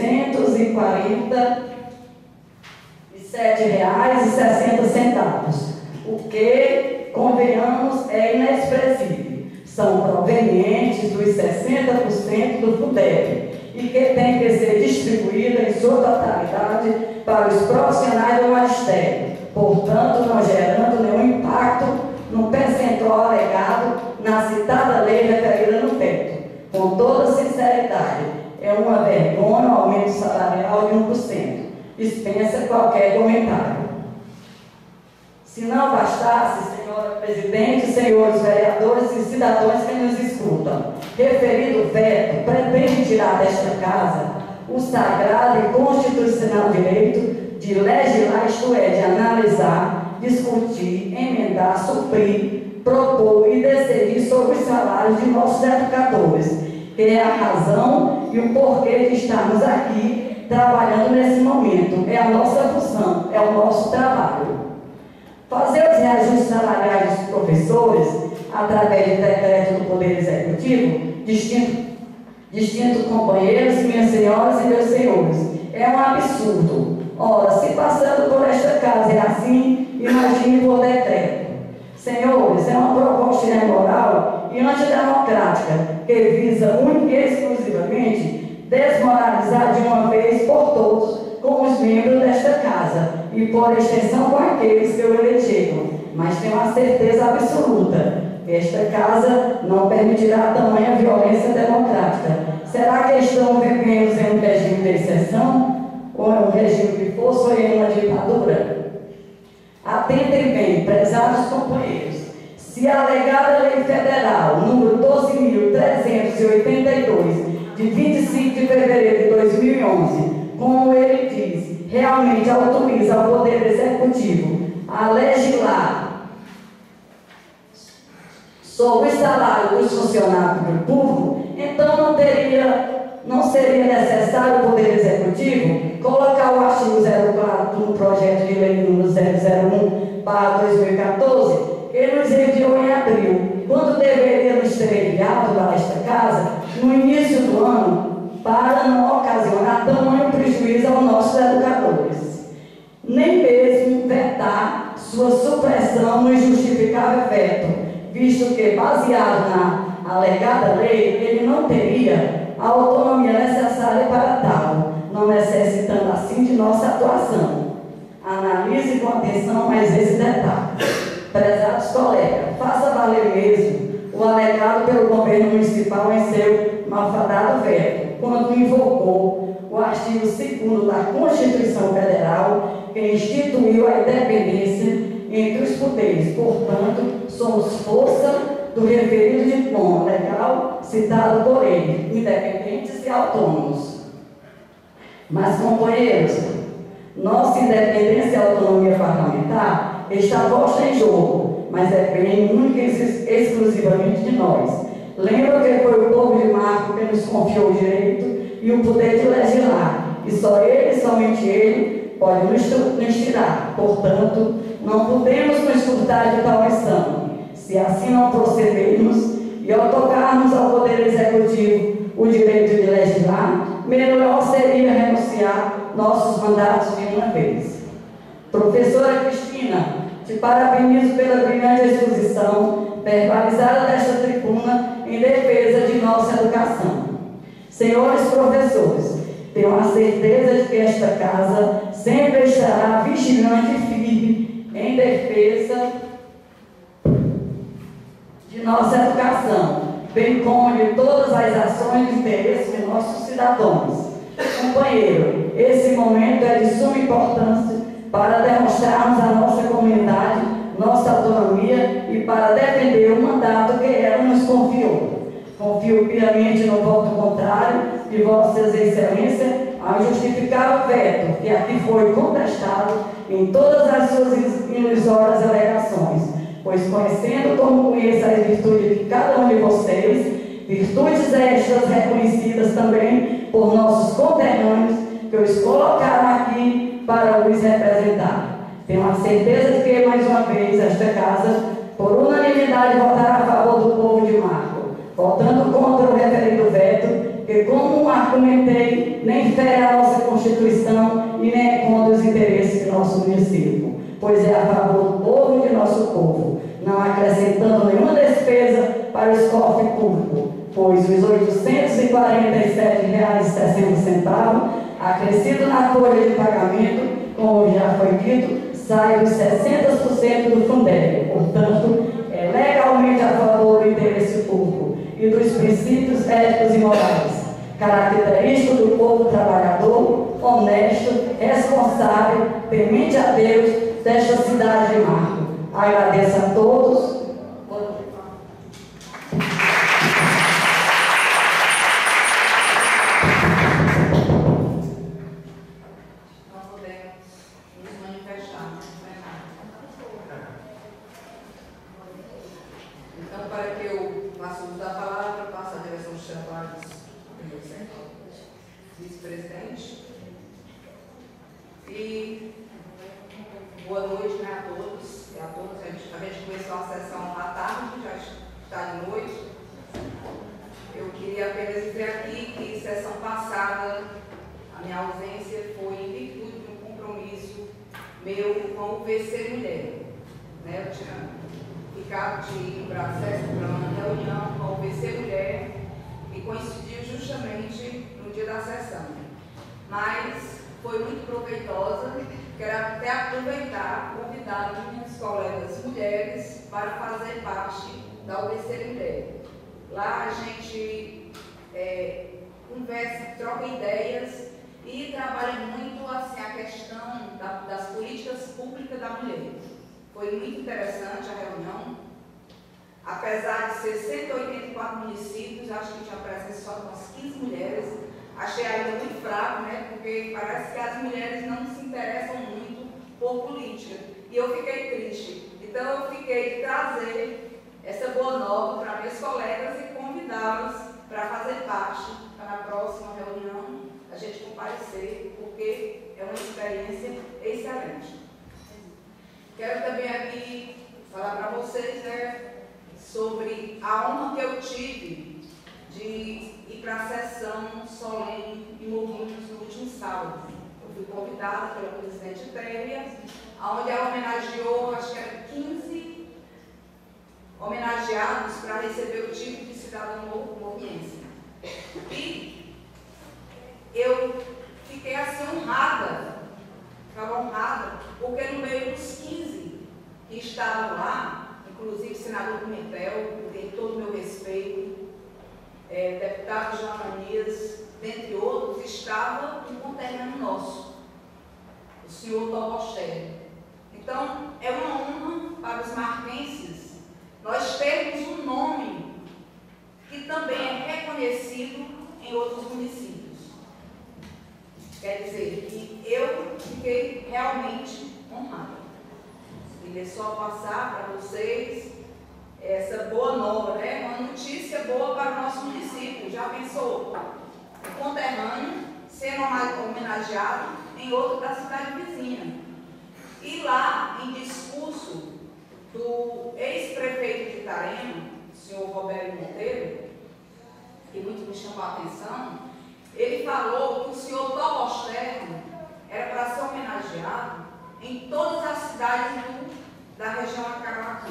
847,60, o que, convenhamos, é inexpressível. São provenientes dos 60% do FUDEP e que tem que ser distribuída em sua totalidade para os profissionais do magistério, portanto, não gerando nenhum impacto no percentual alegado na citada lei referida no teto. Com toda sinceridade, é uma vergonha o aumento salarial de 1%. Dispensa qualquer comentário. Se não bastasse, senhora presidente, senhores vereadores e cidadãos que nos escutam, referido veto pretende tirar desta casa o sagrado e constitucional direito de legislar, isto é, de analisar, discutir, emendar, suprir, propor e decidir sobre os salários de nossos educadores, que é a razão e o porquê de estarmos aqui trabalhando nesse momento. É a nossa função, é o nosso trabalho. Fazer os reajustes salariais dos professores, através de decreto do Poder Executivo, distinto companheiros, minhas senhoras e meus senhores, é um absurdo. Ora, se passando por esta casa é assim, imagine por decreto. Senhores, é uma proposta imoral e antidemocrática que visa única e exclusivamente desmoralizar de uma vez por todos com os membros desta casa e por extensão com aqueles que o elegeram. Mas tenho a certeza absoluta que esta casa não permitirá tamanha violência democrática. Será que estamos vivendo em um regime de exceção? Ou é um regime de força ou é uma ditadura? Atentem bem, prezados companheiros, se a alegada Lei Federal número 12.382, de 25 de fevereiro de 2011, como ele diz, realmente autoriza ao Poder Executivo a legislar sobre o salário dos funcionários públicos, então não seria necessário o Poder Executivo colocar o artigo 04 no projeto de lei número 001/2014, que nos enviou em abril, quando deveríamos ter enviado para esta casa no início do ano, para não ocasionar tamanho prejuízo aos nossos educadores. Nem mesmo vetar sua supressão no injustificável veto, visto que, baseado na alegada lei, ele não teria a autonomia necessária para tal, não necessitando assim de nossa atuação. Analise com atenção mais esse detalhe. Prezados colegas, faça valer mesmo o alegado pelo governo municipal em seu malfadado veto, quando invocou o artigo 2º da Constituição Federal, que instituiu a independência entre os poderes. Portanto, somos força do referido diploma legal citado por ele, independentes e autônomos. Mas, companheiros, nossa independência e autonomia parlamentar está posta em jogo, mas depende única e exclusivamente de nós. Lembra que foi o povo de Marco que nos confiou o direito e o poder de legislar, e só ele, somente ele, pode nos tirar. Portanto, não podemos nos furtar de tal missão. Se assim não procedermos e otorgarmos ao Poder Executivo o direito de legislar, melhor seria renunciar nossos mandatos de uma vez. Professora Cristina, te parabenizo pela brilhante exposição verbalizada desta tribuna em defesa de nossa educação. Senhores professores, tenho a certeza de que esta casa sempre estará vigilante e firme em defesa de nossa educação, bem como de todas as ações de interesse de nossos cidadãos. Companheiro, esse momento é de suma importância para demonstrarmos à nossa comunidade nossa autonomia e para defender o mandato que ela nos confiou. Confio piamente no voto contrário de Vossas Excelências ao justificar o veto que aqui foi contestado em todas as suas ilusórias alegações, pois conhecendo como conheço as virtudes de cada um de vocês, virtudes estas reconhecidas também por nossos conterrâneos que os colocaram aqui para os representar. Tenho a certeza de que, mais uma vez, esta casa, por unanimidade, votará a favor do povo de Marco, votando contra o referido veto, que, como argumentei, nem fere a nossa Constituição e nem é contra os interesses de nosso município, pois é a favor do povo e de nosso povo, não acrescentando nenhuma despesa para o cofre público, pois os R$ 847,60, acrescido na folha de pagamento, como já foi dito, sai dos 60% do Fundeb. Portanto, é legalmente a favor do interesse público e dos princípios éticos e morais, característico do povo trabalhador, honesto, responsável, temente a Deus desta cidade de Marco. Agradeço a todos. Então, para que eu passe o uso da palavra, passo a direção dos trabalhos do vice-presidente. E boa noite, né, a todos e a todas. A gente começou a sessão à tarde, já está de noite. Eu queria apenas dizer aqui que sessão passada, a minha ausência foi em virtude de um compromisso meu com o VC Mulher. Né? Eu tinha ficado de ir para uma reunião com o VC Mulher e coincidiu justamente no dia da sessão. Mas foi muito proveitosa, quero até aproveitar, convidar minhas colegas mulheres para fazer parte da UBC Mulher. Lá a gente conversa, troca ideias e trabalha muito assim, a questão das políticas públicas da mulher. Foi muito interessante a reunião. Apesar de ser 184 municípios, acho que tinha presença só de umas 15 mulheres. Achei ainda muito fraco, né? Porque parece que as mulheres não se interessam muito por política. E eu fiquei triste. Então eu fiquei de trazer essa boa nova para minhas colegas e convidá-las para fazer parte, para na próxima reunião a gente comparecer, porque é uma experiência excelente. Quero também aqui falar para vocês, né, sobre a honra que eu tive de ir para a sessão solene em Morrinhos no último sábado. Eu fui convidada pela presidente Téria, onde ela homenageou, acho que eram 15 homenageados para receber o título de cidadão morriense. E eu fiquei assim honrada, ficava honrada, porque no meio dos 15 que estavam lá, inclusive o senador Pimentel, que tem todo o meu respeito, deputado João Ananias, dentre outros, estava um conterrâneo nosso, o senhor Tobostelli. Então, é uma honra para os marquenses nós termos um nome que também é reconhecido em outros municípios. Quer dizer que eu fiquei realmente honrada. Queria só passar para vocês essa boa nova, né? Uma notícia boa para o nosso município. Já pensou? Um conterrâneo sendo homenageado em outro da cidade vizinha. E lá, em discurso do ex-prefeito de Itarema, o senhor Roberto Monteiro, que muito me chamou a atenção, ele falou que o senhor Tobostelli era para ser homenageado em todas as cidades da região Acarauaqui.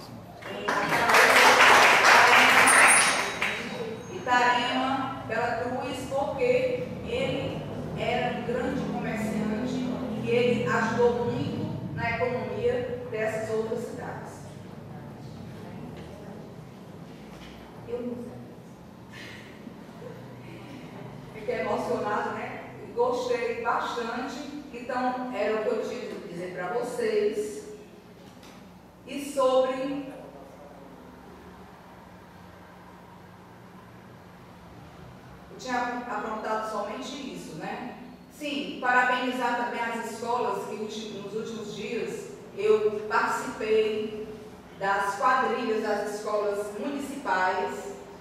Itarema, Bela Cruz, porque ele era um grande comerciante e ele ajudou muito na economia dessas outras cidades. Fiquei emocionado, né? Gostei bastante. Então, era o que eu tinha que dizer para vocês. E sobre eu tinha aprontado somente isso, né? Sim, parabenizar também as escolas que nos últimos dias eu participei das quadrilhas das escolas municipais.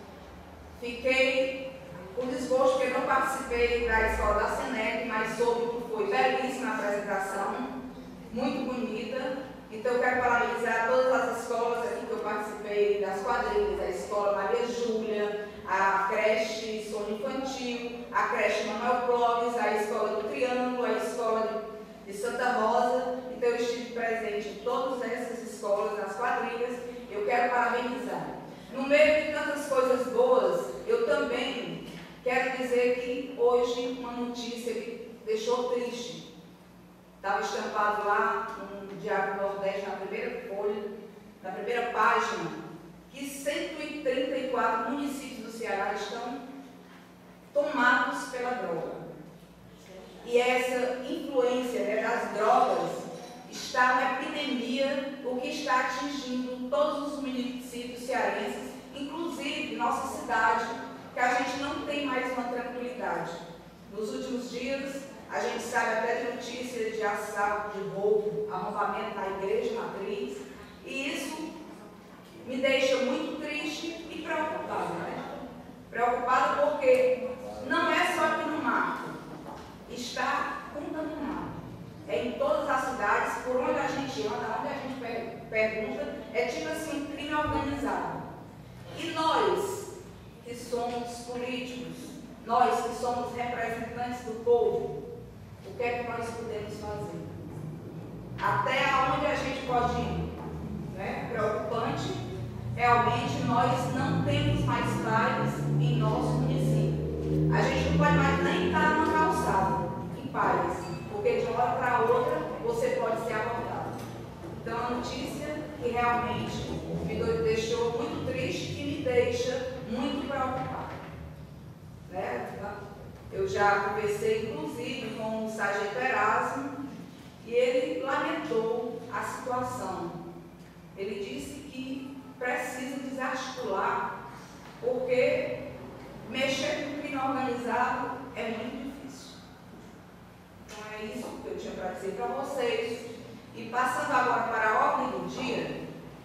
Fiquei com desgosto porque não participei da escola da Senec, mas soube que foi belíssima a apresentação, muito bonita. Então eu quero parabenizar todas as escolas aqui que eu participei das quadrilhas, a Escola Maria Júlia, a creche Sono Infantil, a creche Manuel Clóvis, a Escola do Triângulo, a Escola de Santa Rosa. Então eu estive presente em todas essas escolas, nas quadrilhas. Eu quero parabenizar. No meio de tantas coisas boas, eu também quero dizer que hoje uma notícia que deixou triste. Estava estampado lá no Diário do Nordeste, na primeira folha, na primeira página, que 134 municípios do Ceará estão tomados pela droga. E essa influência, né, das drogas está uma epidemia, o que está atingindo todos os municípios cearenses, inclusive nossa cidade, que a gente não tem mais uma tranquilidade. Nos últimos dias, a gente sabe até de notícias de assalto, de roubo, arrombamento na igreja matriz, e isso me deixa muito triste e preocupada, né? Preocupada porque não é só aqui no Marco, está contaminado. É em todas as cidades, por onde a gente anda, onde a gente pergunta, é tipo assim, um crime organizado. E nós, que somos políticos, nós que somos representantes do povo, o que é que nós podemos fazer? Até onde a gente pode ir? Né? Preocupante, realmente nós não temos mais paz em nosso município. A gente não pode mais nem estar numa calçada, em paz, porque de uma hora para outra você pode ser abordado. Então, a notícia que realmente me deixou muito triste e me deixa muito preocupada. Né? Eu já conversei, inclusive, com o sargento Erasmo, e ele lamentou a situação. Ele disse que precisa desarticular, porque mexer com o crime organizado é muito difícil. Então é isso que eu tinha para dizer para vocês. E passando agora para a ordem do dia,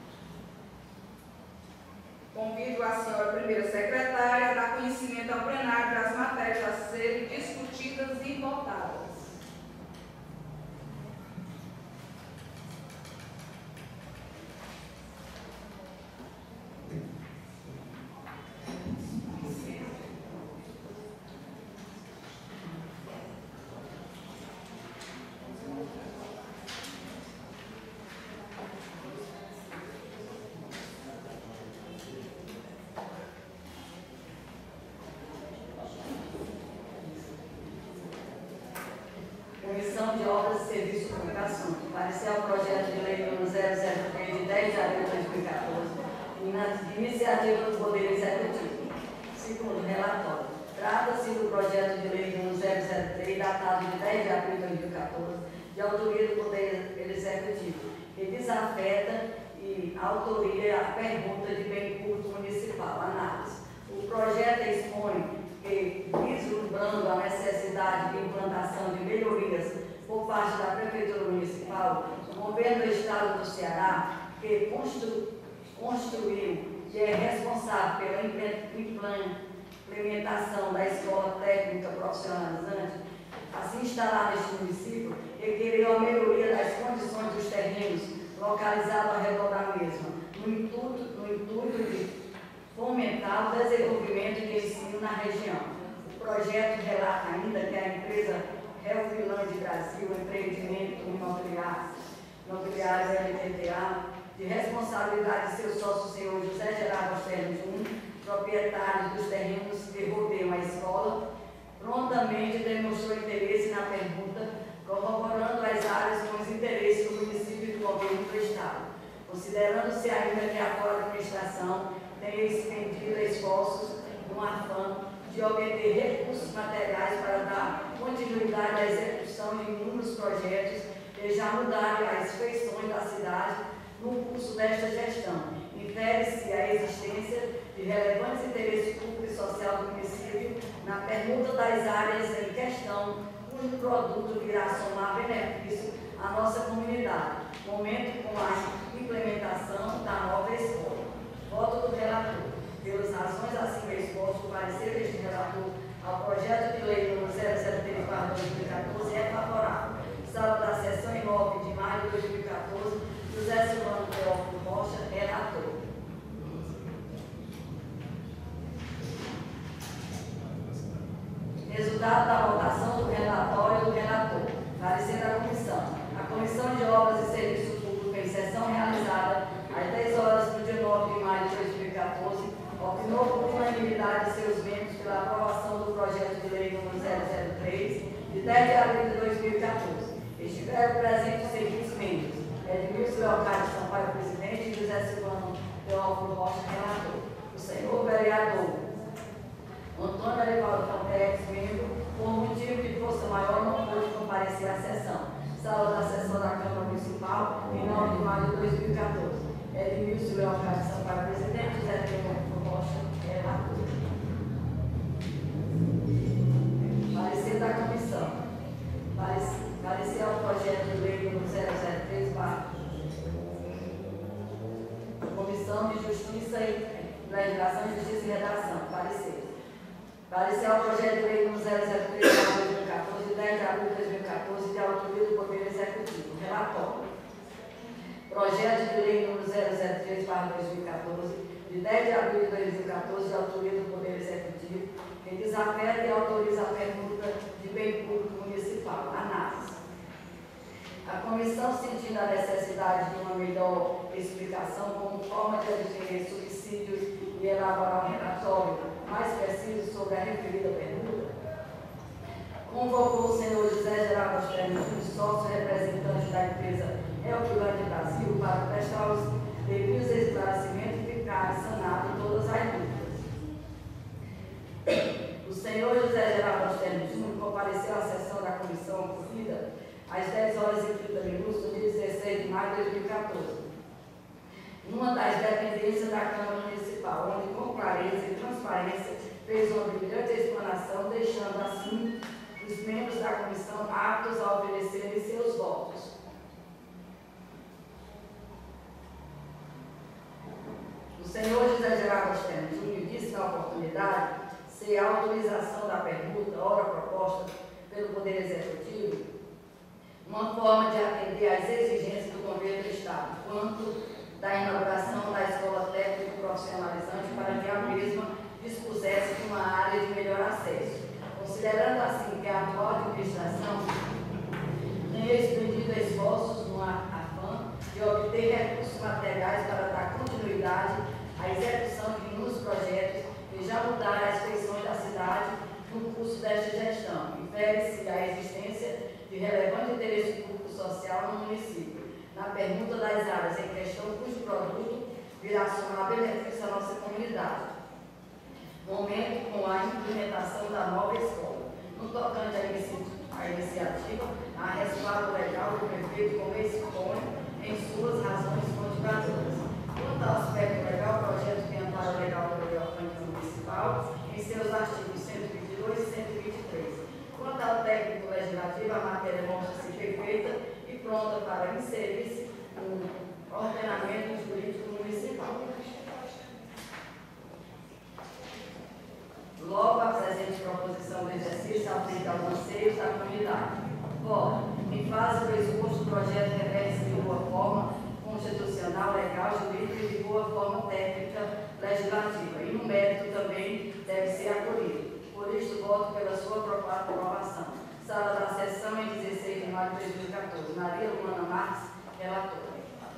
convido a senhora primeira secretária a dar conhecimento ao plenário das matérias a serem discutidas e votadas. abril de 2014, iniciativa do Poder Executivo. Segundo relatório, trata-se do projeto de lei número 003, datado de 10 de abril de 2014, de autoria do Poder Executivo, que desafeta e autoria a pergunta de bem público municipal. Análise. O projeto expõe que, vislumbrando a necessidade de implantação de melhorias por parte da Prefeitura Municipal, o Governo do Estado do Ceará, que construiu e é responsável pela implementação da Escola Técnica Profissionalizante, assim instalada neste município, requeriu a melhoria das condições dos terrenos localizados ao redor da mesma, no intuito de fomentar o desenvolvimento de ensino na região. O projeto relata ainda que a empresa Helfiland Brasil, empreendimento imobiliário LTDA, de responsabilidade de seu sócio, senhor José Gerardo Osterno Júnior, proprietário dos terrenos que rodeiam a escola, prontamente demonstrou interesse na pergunta, corroborando as áreas com os interesses do município e do governo do Estado, considerando-se ainda que a atual administração tenha expendido esforços no afã de obter recursos materiais para dar continuidade à execução de inúmeros projetos que já mudaram as feições da cidade no curso desta gestão. Infere-se a existência de relevantes interesses público e social do município na permuta das áreas em questão, cujo produto virá somar benefício à nossa comunidade, momento com a implementação da nova escola. Voto do relator. Pelas razões acima expostas, o parecer deste relator ao projeto de lei número 003/2014 é favorável. Sala da sessão em 9 de maio de 2014, José Silvano Teófilo Rocha, relator. Resultado da votação do relatório do relator. Parecer da comissão. A Comissão de Obras e Serviços Públicos, em sessão realizada às 10 horas do dia 9 de maio de 2014, opinou por unanimidade de seus membros pela aprovação do projeto de lei número 003, de 10 de abril de 2014. Estiveram presentes os seguintes membros: Edmilson Leocádio Sampaio, presidente, e José Silvano Teófilo Rocha, relator. O senhor vereador Antônio Arivaldo Fontex, membro, por motivo de força maior, não pôde comparecer à sessão. Sala da sessão da Câmara Municipal, em 9 de maio de 2014. Edmilson Leocádio Sampaio, presidente, José Silvano Rocha, relator. Parecer da comissão. Parecer ao projeto de lei número 003, Comissão de Justiça e Legislação, Justiça e Redação. Parecer ao projeto de lei número 003/2014, de 10 de abril de 2014, de autoria do Poder Executivo. Relatório. Projeto de lei número 003/2014, de 10 de abril de 2014, de autoria do Poder Executivo, que desafeta e autoriza a permuta de bem público municipal. Análise. A comissão, sentindo a necessidade de uma melhor explicação como forma de adquirir subsídios e elaborar um relatório mais preciso sobre a referida permuta, convocou o senhor José Gerardo Osterno Júnior, sócio representante da empresa Helfiland Brasil, para prestar os devidos esclarecimentos e ficar sanado todas as dúvidas. O senhor José Gerardo Osterno Júnior compareceu à sessão da comissão ocorrida às 10 horas e 30 minutos, no dia 16 de maio de 2014, numa das dependências da Câmara Municipal, onde, com clareza e transparência, fez uma brilhante explanação, deixando assim os membros da comissão aptos a oferecerem seus votos. O senhor José Gerardo Osterno Júnior disse na oportunidade ser a autorização da permuta, ora proposta pelo Poder Executivo, uma forma de atender às exigências do governo do Estado, quanto da inauguração da Escola Técnica Profissionalizante, para que a mesma dispusesse de uma área de melhor acesso. Considerando assim que a atual administração tenha expendido esforços no afã de obter recursos materiais para dar continuidade à execução de inúmeros projetos que já mudaram as feições da cidade no curso desta gestão, infere-se a existência de relevante interesse público social no município, na permuta das áreas em questão, cujo produto virá somar benefício à nossa comunidade. Momento com a implementação da nova escola. No tocante à iniciativa, há respaldo legal do prefeito como expõe em suas razões motivadoras. Quanto ao aspecto legal, o projeto tem amparo legal da Lei Orgânica Municipal em seus artigos 122 e 123. Quanto ao técnico legislativo, a matéria mostra-se perfeita e pronta para inserir-se no ordenamento jurídico municipal. Logo, a presente proposição do exercício atende aos anseios da comunidade. Ora, em fase do exposto, o projeto refere-se de boa forma constitucional, legal, jurídica e de boa forma técnica legislativa. E no mérito também deve ser acolhido. Por isso, voto pela sua aprovação. Sala da sessão em 16 de maio de 2014. Maria Luana Marques, relatora.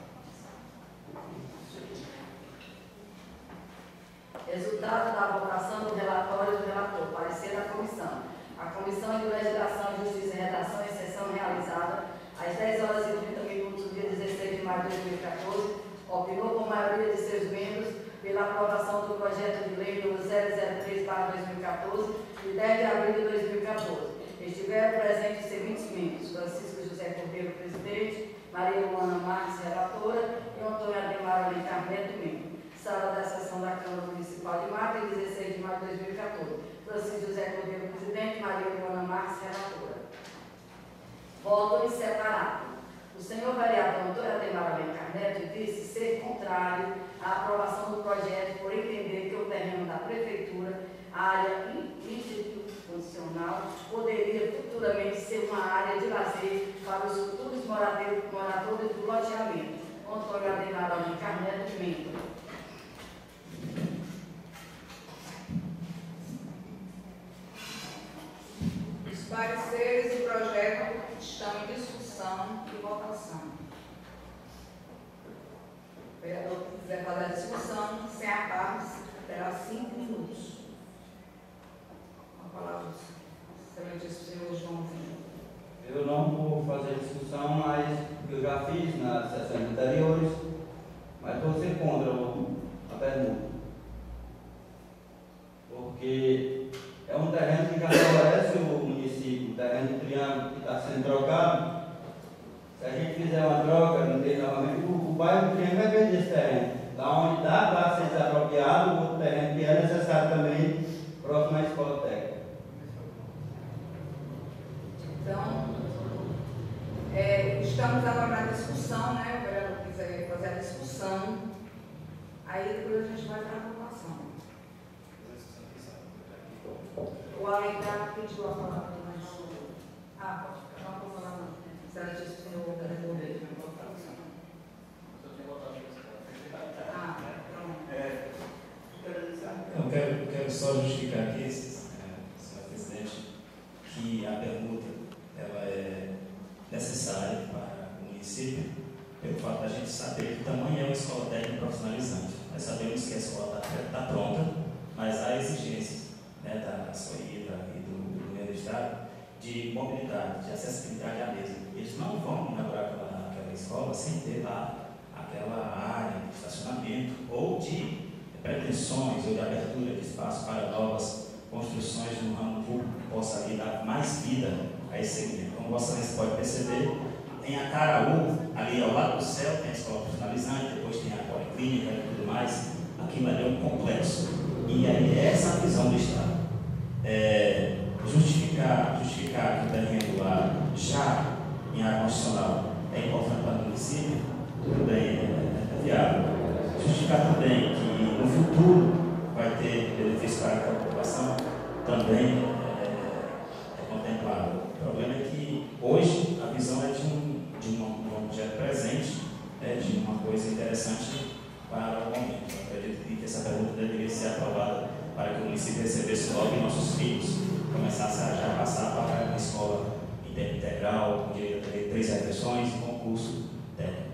Resultado da votação do relatório do relator. Parecer da comissão. A Comissão de Legislação, Justiça e Redação, em sessão realizada às 10h30 do dia 16 de maio de 2014, opinou por maioria de seus membros pela aprovação do projeto de lei número 003/2014, de 10 de abril de 2014. Estiveram presentes os seguintes membros: Francisco José Cordeiro, presidente, Maria Luana Marques, relatora, e Antônio Ademar Alencar Neto, membro. Sala da sessão da Câmara Municipal de Mata, 16 de maio de 2014. Francisco José Cordeiro, presidente, Maria Luana Marques, relatora. Voto em separado. O senhor vereador Antônio Ademar Alencar Neto disse ser contrário à aprovação do projeto por entender que o terreno da Prefeitura, área institucional, poderia futuramente ser uma área de lazer para os futuros moradores do loteamento. Antônio Ademar Alencar Neto, membro. Os pareceres do projeto estão em discussão e votação. O vereador que quiser fazer a discussão, sem a parte, terá 5 minutos. A palavra do senhor Joãozinho. Eu não vou fazer discussão, mas eu já fiz nas sessões anteriores, mas vou ser contra a pergunta. Porque é um terreno que já favorece o município, o terreno do Triângulo que está sendo trocado. Se a gente fizer uma troca, novamente, o bairro do Triângulo vai perder esse terreno. Lá onde dá para ser desapropriado, o outro terreno que é necessário também, próximo à escola técnica. Então, estamos agora na discussão, né? O vereador quiser fazer a discussão, aí depois a gente vai para a votação. O Alencar pediu a palavra, mas... Ah, pode ficar, não vou falar não. Se ela disse que o senhor vai responder, não vou falar. Ah, pronto. Eu quero só justificar aqui, senhor presidente, que a pergunta ela é necessária para o município, pelo fato da gente saber que tamanho é uma escola técnica profissionalizante. Nós sabemos que a escola está pronta, mas há exigências, né, da SOITA e do governo do Estado de mobilidade, de acessibilidade à mesa. Eles não vão inaugurar aquela escola sem ter lá aquela área de estacionamento ou de pretensões ou de abertura de espaço para novas construções no ramo público que possa ali dar mais vida a esse segmento. Como você pode perceber, em Acaraú, ali ao lado do céu, tem a escola profissionalizante, depois tem a policlínica e tudo mais. Aquilo ali é um complexo. E aí essa visão do Estado. Justificar que o terreno lá já em área constitucional é importante para o município, tudo bem, é viável. Justificar também que no futuro vai ter benefício para a população, também é contemplado. O problema é que hoje a visão é de um objeto presente, de uma coisa interessante para o momento. Eu acredito que essa pergunta deveria ser aprovada para que o município recebesse logo nossos filhos, começasse a já passar para uma escola integral, com direito a 3 refeições e concurso técnico.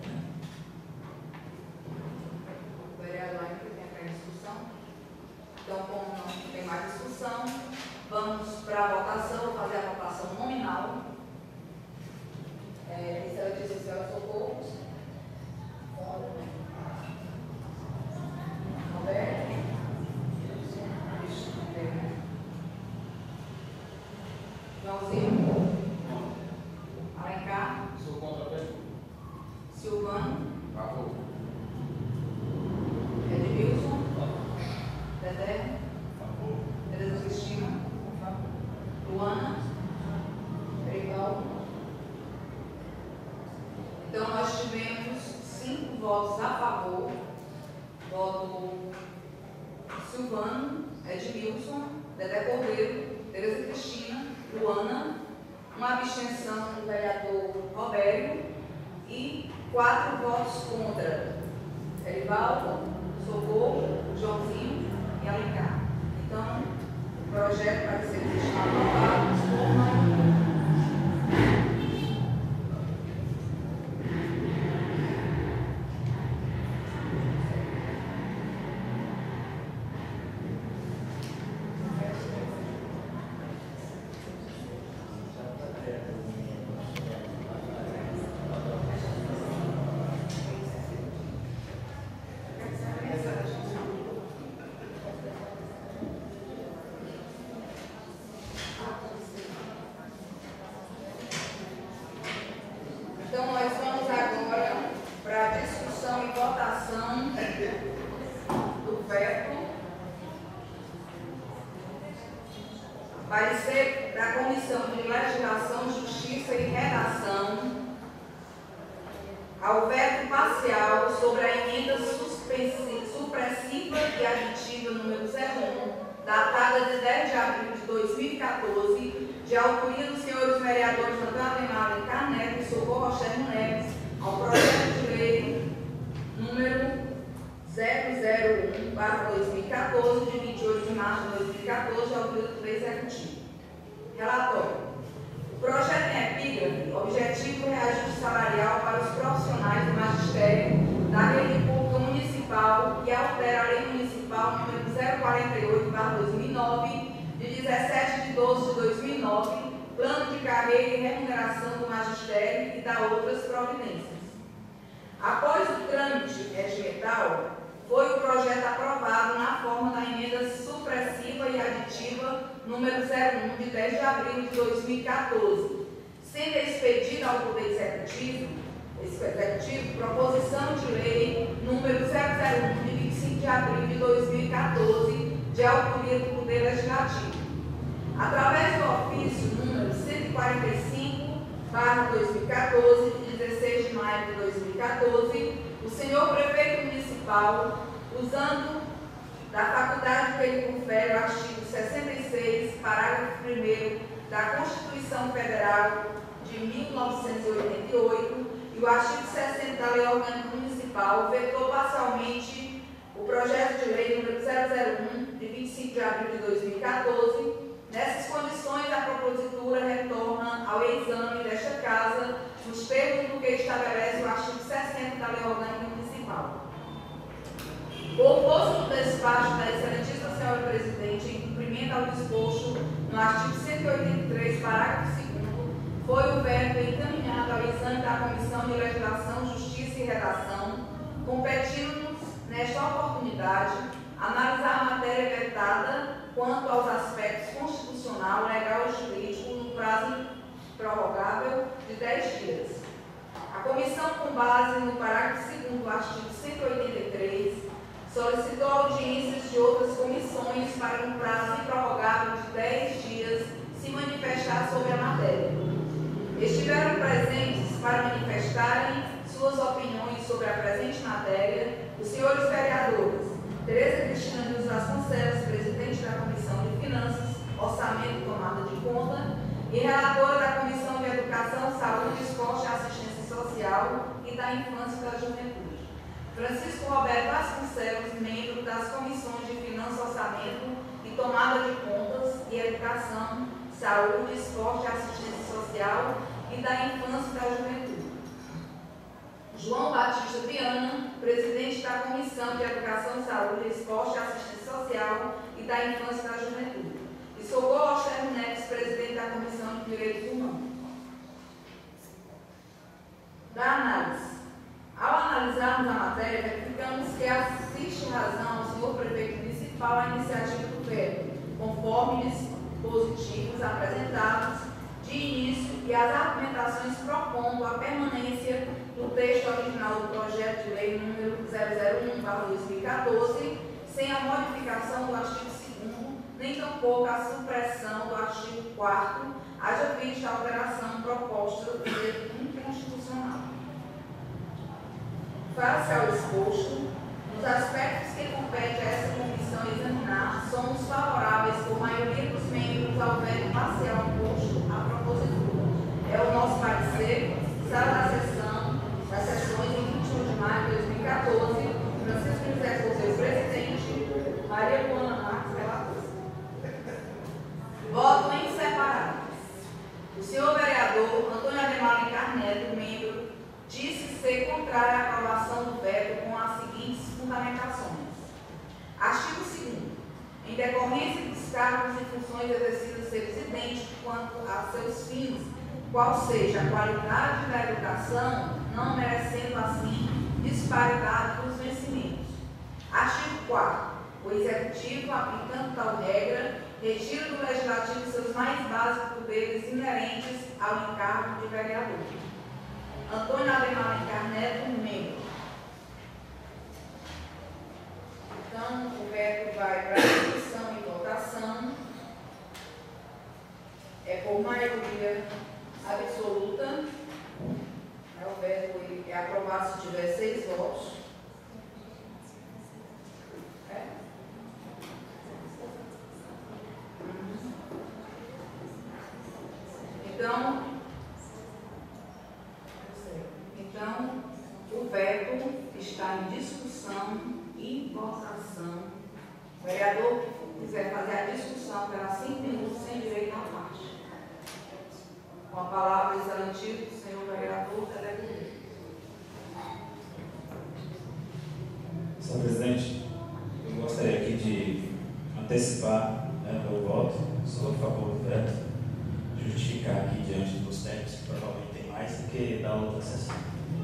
O vereador ainda tem a discussão. Então, como não tem mais discussão, vamos para a votação. Vou fazer a votação nominal. Ministério de Justiça e Socorros. Silvano. Favor. Edmilson. Dedé. Favor. Tereza Cristina. Luana. Erivaldo. Então, nós tivemos 5 votos a favor. Voto Silvano, Edmilson, Dedé Cordeiro, Tereza Cristina, Luana, uma abstenção do vereador Robério e 4 votos contra. Erivaldo, Socorro, Joãozinho e Alencar. Então, o projeto vai ser aprovado por maioria. Então, nós vamos agora para a discussão e votação do veto. Parecer da Comissão de Legislação, Justiça e Redação ao veto parcial sobre a emenda supressiva e aditiva número 01, datada de 10 de abril de 2014, de autoria dos senhores vereadores Antônio Ademar Alencar Neto e Socorro Rochelle Neves, ao projeto de lei número 001/2014, de 28 de março de 2014, de autoria do Poder Executivo. Relatório. O projeto tem epígrafe, objetivo reajuste salarial para os profissionais do magistério da rede pública municipal, que altera a lei municipal número 048/2009, de 17 de 12 de 2009, plano de carreira e remuneração do magistério e da outras providências. Após o trâmite regimental, foi o projeto aprovado na forma da emenda supressiva e aditiva número 01, de 10 de abril de 2014, sendo expedida ao Poder Executivo proposição de lei número 001, de 25 de abril de 2014, de autoria do Poder Legislativo. Através do ofício número 145/2014, de 16 de maio de 2014, o senhor prefeito municipal, usando da faculdade que ele confere o artigo 66, parágrafo 1º da Constituição Federal de 1988 e o artigo 60 da Lei Orgânica Municipal, vetou parcialmente o projeto de lei número 001, de 25 de abril de 2014. Nessas condições, a propositura retorna ao exame desta Casa, nos termos do que estabelece o artigo 60 da Lei Orgânica Municipal. Por força do despacho da excelentíssima senhora presidente, em cumprimento ao disposto no artigo 183, parágrafo 2º, foi o veto encaminhado ao exame da Comissão de Legislação, Justiça e Redação, competindo-nos, nesta oportunidade, analisar a matéria vetada quanto aos aspectos constitucional, legal e jurídico no prazo prorrogável de 10 dias. A comissão, com base no parágrafo 2º do artigo 183, solicitou audiências de outras comissões para um prazo improrrogável de 10 dias se manifestar sobre a matéria. Estiveram presentes para manifestarem suas opiniões sobre a presente matéria os senhores vereadores Tereza Cristina Nunes Vasconcelos, presidente da Comissão de Finanças, Orçamento e Tomada de Conta, e relatora da Comissão de Educação, Saúde, Esporte e Assistência Social e da Infância e da Juventude. Francisco Roberto Vasconcelos, membro das Comissões de Finanças, Orçamento e Tomada de Contas e Educação, Saúde, Esporte e Assistência Social e da Infância e da Juventude. João Batista Viana, presidente da Comissão de Educação, Saúde, Esporte e Assistência Social e da Infância e da Juventude. E Socorro Rochelle Neves, presidente da Comissão de Direitos Humanos. Da análise. Ao analisarmos a matéria, verificamos que assiste razão ao senhor prefeito municipal a iniciativa do veto, conforme dispositivos apresentados de início e as argumentações propondo a permanência do texto original final do projeto de lei número 001/2014, sem a modificação do artigo 2º, nem tampouco a supressão do artigo 4º, haja vista a alteração proposta ser inconstitucional. Face ao exposto, nos aspectos que compete a essa comissão examinar, somos favoráveis por maioria dos membros ao veto parcial imposto à propositura. É o nosso parecer, sala da sessão, das sessões em 21 de maio de 2014, Francisco José Cordeiro, presidente, Maria Luana Marques, relatora. Voto em separado. O senhor vereador Antônio Ademar Alencar Neto, membro, disse ser contrário à aprovação do veto com as seguintes fundamentações. Artigo 2º. Em decorrência dos cargos e funções exercidas seres idênticos quanto a seus fins, qual seja a qualidade da educação, não merecendo assim disparidade dos vencimentos. Artigo 4º. O Executivo, aplicando tal regra, retira do Legislativo seus mais básicos poderes inerentes ao encargo de vereador. Antônio Ademar Alencar Neto, membro. Então, o veto vai para a discussão e votação. É por maioria absoluta. O veto é aprovado se tiver 6 votos. Então, o veto está em discussão e votação. O vereador que quiser fazer a discussão terá 5 minutos sem direito à parte. Com a palavra, excelentíssimo senhor vereador Teleguia. Senhor presidente, eu gostaria aqui de antecipar meu voto. Sou a favor do veto, justificar aqui diante dos tempos, que provavelmente tem mais do que da outra sessão.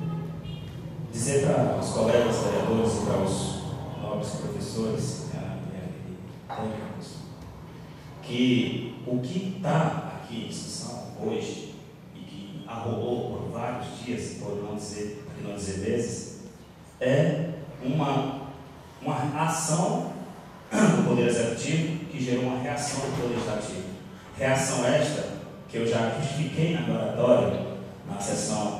Dizer para os colegas vereadores e para os nobres professores e técnicos que o que está aqui em discussão hoje e que arrolou por vários dias, por não dizer vezes, é uma ação do Poder Executivo que gerou uma reação do Poder Legislativo. Reação esta que eu já justifiquei na oratória na sessão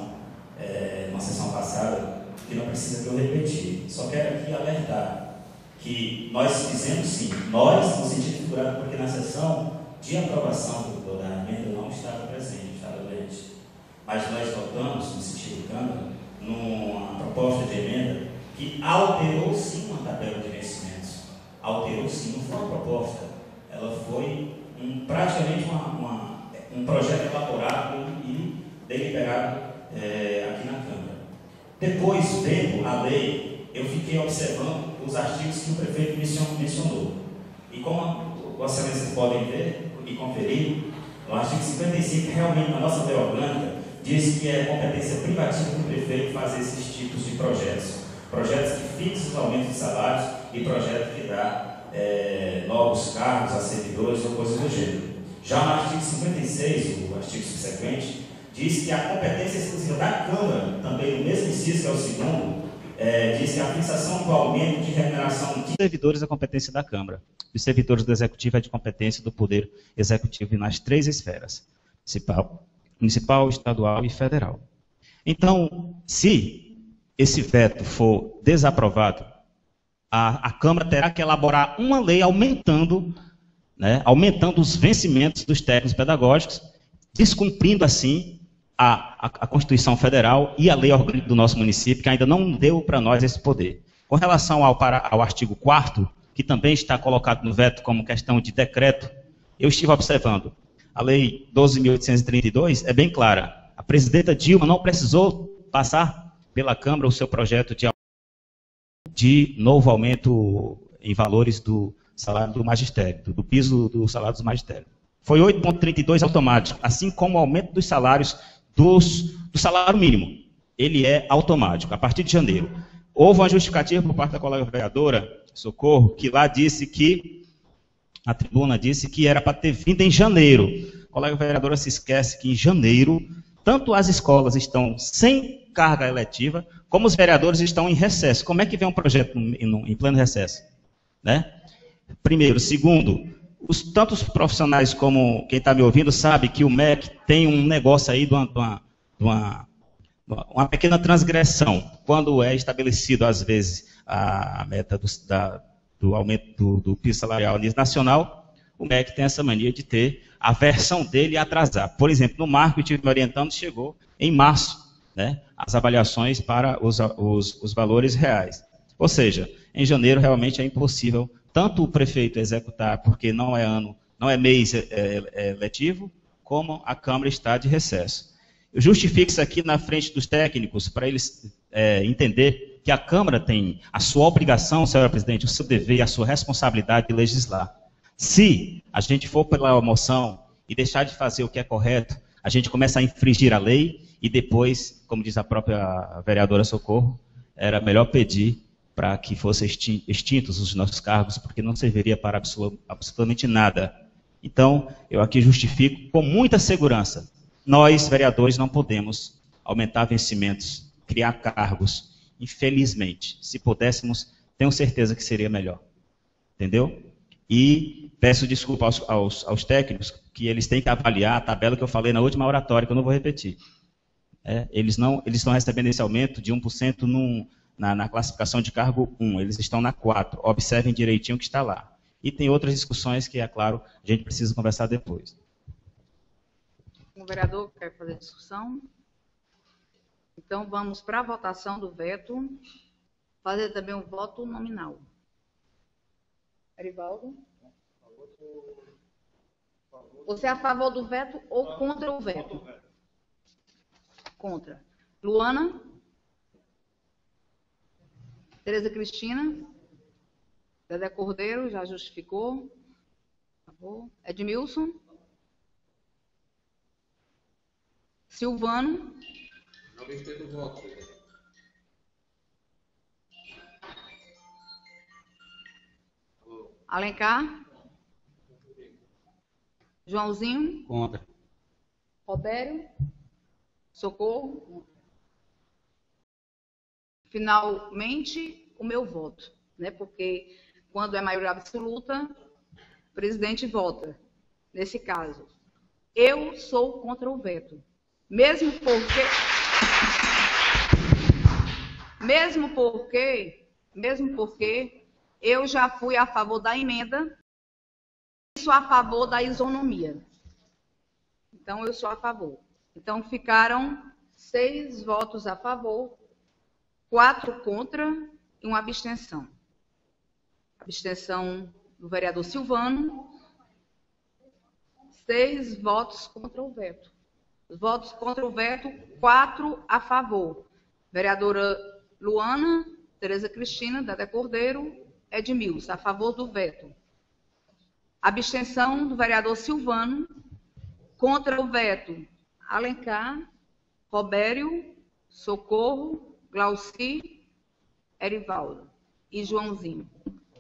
passada, que não precisa que eu repetir. Só quero aqui alertar que nós fizemos sim, nós no sentido figurado, porque na sessão de aprovação da emenda eu não estava presente, estava doente. Mas nós votamos, no sentido Câmara, numa proposta de emenda que alterou sim uma tabela de vencimentos. Alterou sim, não foi uma proposta, ela foi praticamente um projeto elaborado e deliberado aqui na Câmara. Depois, vendo a lei, eu fiquei observando os artigos que o prefeito mencionou. E como Vossa Excelência podem ver e conferir, no artigo 55, realmente, na nossa lei orgânica, diz que é competência privativa do prefeito fazer esses tipos de projetos. Projetos que fixam os aumentos de salários e projetos que dá novos cargos a servidores ou coisas do gênero. Já no artigo 56, o artigo subsequente, diz que a competência exclusiva da Câmara, também no mesmo inciso, que é o segundo, diz que a fixação do aumento de remuneração de servidores é a competência da Câmara. Os servidores do Executivo é de competência do Poder Executivo nas 3 esferas: municipal, estadual e federal. Então, se esse veto for desaprovado, a Câmara terá que elaborar uma lei aumentando os vencimentos dos técnicos pedagógicos, descumprindo assim a Constituição Federal e a lei orgânica do nosso município, que ainda não deu para nós esse poder. Com relação ao artigo 4º, que também está colocado no veto como questão de decreto, eu estive observando. A lei 12.832 é bem clara. A presidenta Dilma não precisou passar pela Câmara o seu projeto de novo aumento em valores do salário do magistério, do piso do salário do magistério. Foi 8,32 automático, assim como o aumento dos salários do salário mínimo. Ele é automático, a partir de janeiro. Houve uma justificativa por parte da colega vereadora, Socorro, que lá disse que, a tribuna disse que era para ter vindo em janeiro. A colega vereadora se esquece que em janeiro tanto as escolas estão sem carga eletiva, como os vereadores estão em recesso. Como é que vem um projeto em pleno recesso? Né? Primeiro. Segundo, tantos profissionais como quem está me ouvindo sabe que o MEC tem um negócio aí de uma pequena transgressão. Quando é estabelecido, às vezes, a meta do aumento do piso salarial a nível nacional, o MEC tem essa mania de ter a versão dele atrasar. Por exemplo, no marco que eu estive me orientando, chegou em março, né, as avaliações para os valores reais. Ou seja, em janeiro realmente é impossível tanto o prefeito executar, porque não é mês letivo, como a Câmara está de recesso. Eu justifico isso aqui na frente dos técnicos, para eles entender que a Câmara tem a sua obrigação, senhora presidente, o seu dever e a sua responsabilidade de legislar. Se a gente for pela moção e deixar de fazer o que é correto, a gente começa a infringir a lei e depois, como diz a própria vereadora Socorro, era melhor pedir para que fossem extintos os nossos cargos, porque não serviria para absolutamente nada. Então, eu aqui justifico com muita segurança. Nós, vereadores, não podemos aumentar vencimentos, criar cargos. Infelizmente, se pudéssemos, tenho certeza que seria melhor. Entendeu? E peço desculpa aos técnicos, que eles têm que avaliar a tabela que eu falei na última oratória, que eu não vou repetir. Eles estão recebendo esse aumento de 1% na classificação de cargo 1, eles estão na 4. Observem direitinho o que está lá. E tem outras discussões que, é claro, a gente precisa conversar depois. O vereador quer fazer discussão? Então, vamos para a votação do veto. Fazer também um voto nominal. Erivaldo? Você é a favor do veto ou contra o veto? Contra. Luana? Tereza Cristina? Dedé Cordeiro, já justificou. Por favor. Edmilson? Silvano? Não entendo o voto. Alencar? Joãozinho? Contra. Robério? Socorro? Finalmente, o meu voto, né? Porque quando é maioria absoluta, o presidente vota. Nesse caso, eu sou contra o veto. Mesmo porque eu já fui a favor da emenda, sou a favor da isonomia. Então, eu sou a favor. Então, ficaram 6 votos a favor, 4 contra e uma abstenção. Abstenção do vereador Silvano, 6 votos contra o veto. Os votos contra o veto, 4 a favor. Vereadora Luana, Tereza Cristina, Dedé Cordeiro, Edmilson, a favor do veto. Abstenção do vereador Silvano, contra o veto, Alencar, Robério, Socorro, Glauci, Erivaldo e Joãozinho.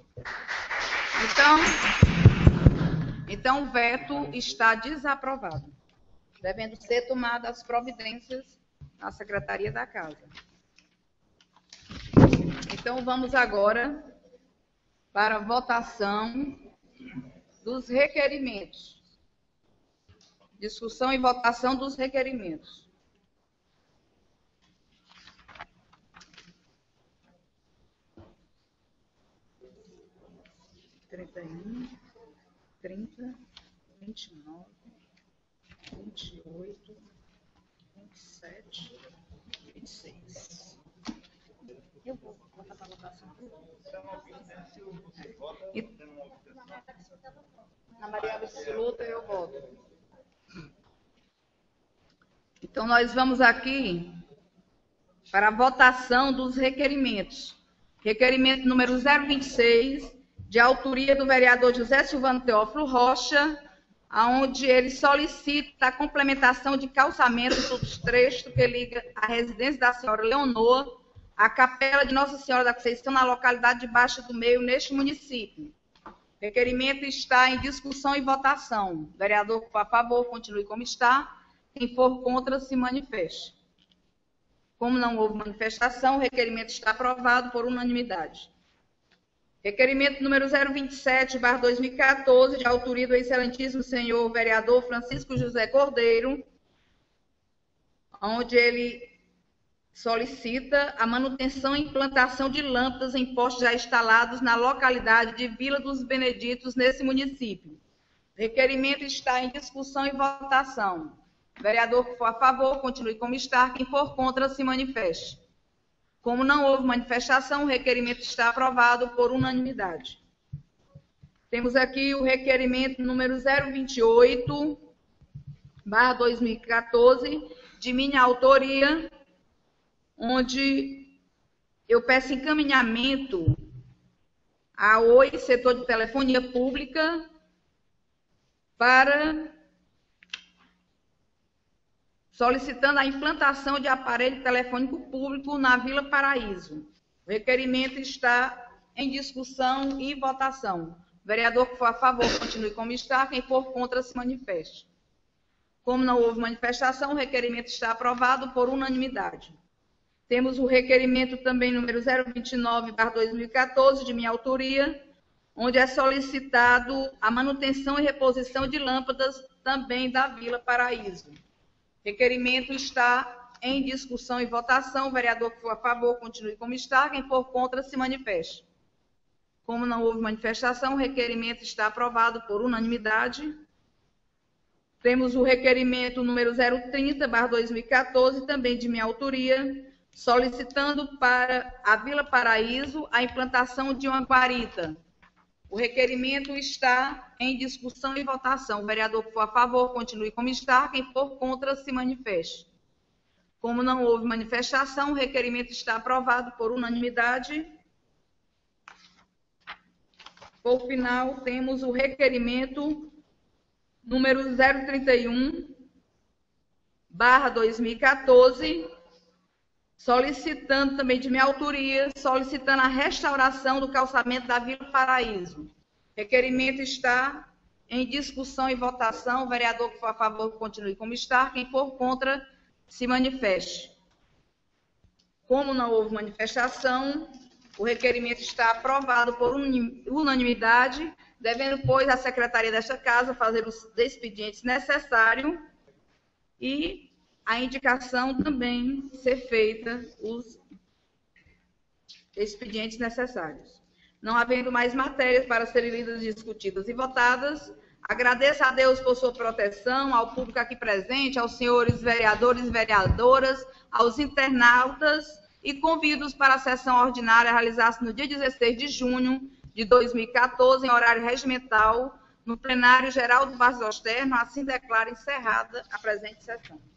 Então o veto está desaprovado, devendo ser tomadas as providências na Secretaria da Casa. Então vamos agora para a votação dos requerimentos. Discussão e votação dos requerimentos. Trinta e 30, 29, 28, 27, 26. Eu vou botar para a votação. Na maioria absoluta eu voto. Então, nós vamos aqui para a votação dos requerimentos. Requerimento número 026, de autoria do vereador José Silvano Teófilo Rocha, onde ele solicita a complementação de calçamento do trecho que liga a residência da senhora Leonor à Capela de Nossa Senhora da Conceição, na localidade de Baixa do Meio, neste município. O requerimento está em discussão e votação. Vereador, por favor, continue como está. Quem for contra, se manifeste. Como não houve manifestação, o requerimento está aprovado por unanimidade. Requerimento número 027/2014, de autoria do excelentíssimo senhor vereador Francisco José Cordeiro, onde ele solicita a manutenção e implantação de lâmpadas em postes já instalados na localidade de Vila dos Beneditos, nesse município. O requerimento está em discussão e votação. O vereador que for a favor, continue como está. Quem for contra, se manifeste. Como não houve manifestação, o requerimento está aprovado por unanimidade. Temos aqui o requerimento número 028/2014, de minha autoria, onde eu peço encaminhamento à Oi, setor de telefonia pública, para solicitando a implantação de aparelho telefônico público na Vila Paraíso. O requerimento está em discussão e votação. O vereador que for a favor, continue como está. Quem for contra, se manifeste. Como não houve manifestação, o requerimento está aprovado por unanimidade. Temos o requerimento também número 029/2014, de minha autoria, onde é solicitado a manutenção e reposição de lâmpadas também da Vila Paraíso. O requerimento está em discussão e votação. O vereador que for a favor, continue como está. Quem for contra, se manifeste. Como não houve manifestação, o requerimento está aprovado por unanimidade. Temos o requerimento número 030/2014, também de minha autoria, solicitando para a Vila Paraíso a implantação de uma guarita. O requerimento está em discussão e votação. O vereador que for a favor, continue como está. Quem for contra, se manifeste. Como não houve manifestação, o requerimento está aprovado por unanimidade. Por final, temos o requerimento número 031/2014, solicitando também de minha autoria, solicitando a restauração do calçamento da Vila Paraíso. O requerimento está em discussão e votação. O vereador que for a favor, continue como está. Quem for contra, se manifeste. Como não houve manifestação, o requerimento está aprovado por unanimidade, devendo, pois, a secretaria desta casa fazer os expedientes necessários e a indicação também ser feita os expedientes necessários. Não havendo mais matérias para serem lidas, discutidas e votadas, agradeço a Deus por sua proteção, ao público aqui presente, aos senhores vereadores e vereadoras, aos internautas, e convido-os para a sessão ordinária a realizar-se no dia 16 de junho de 2014, em horário regimental, no plenário geral do Várzea Externo. Assim declaro encerrada a presente sessão.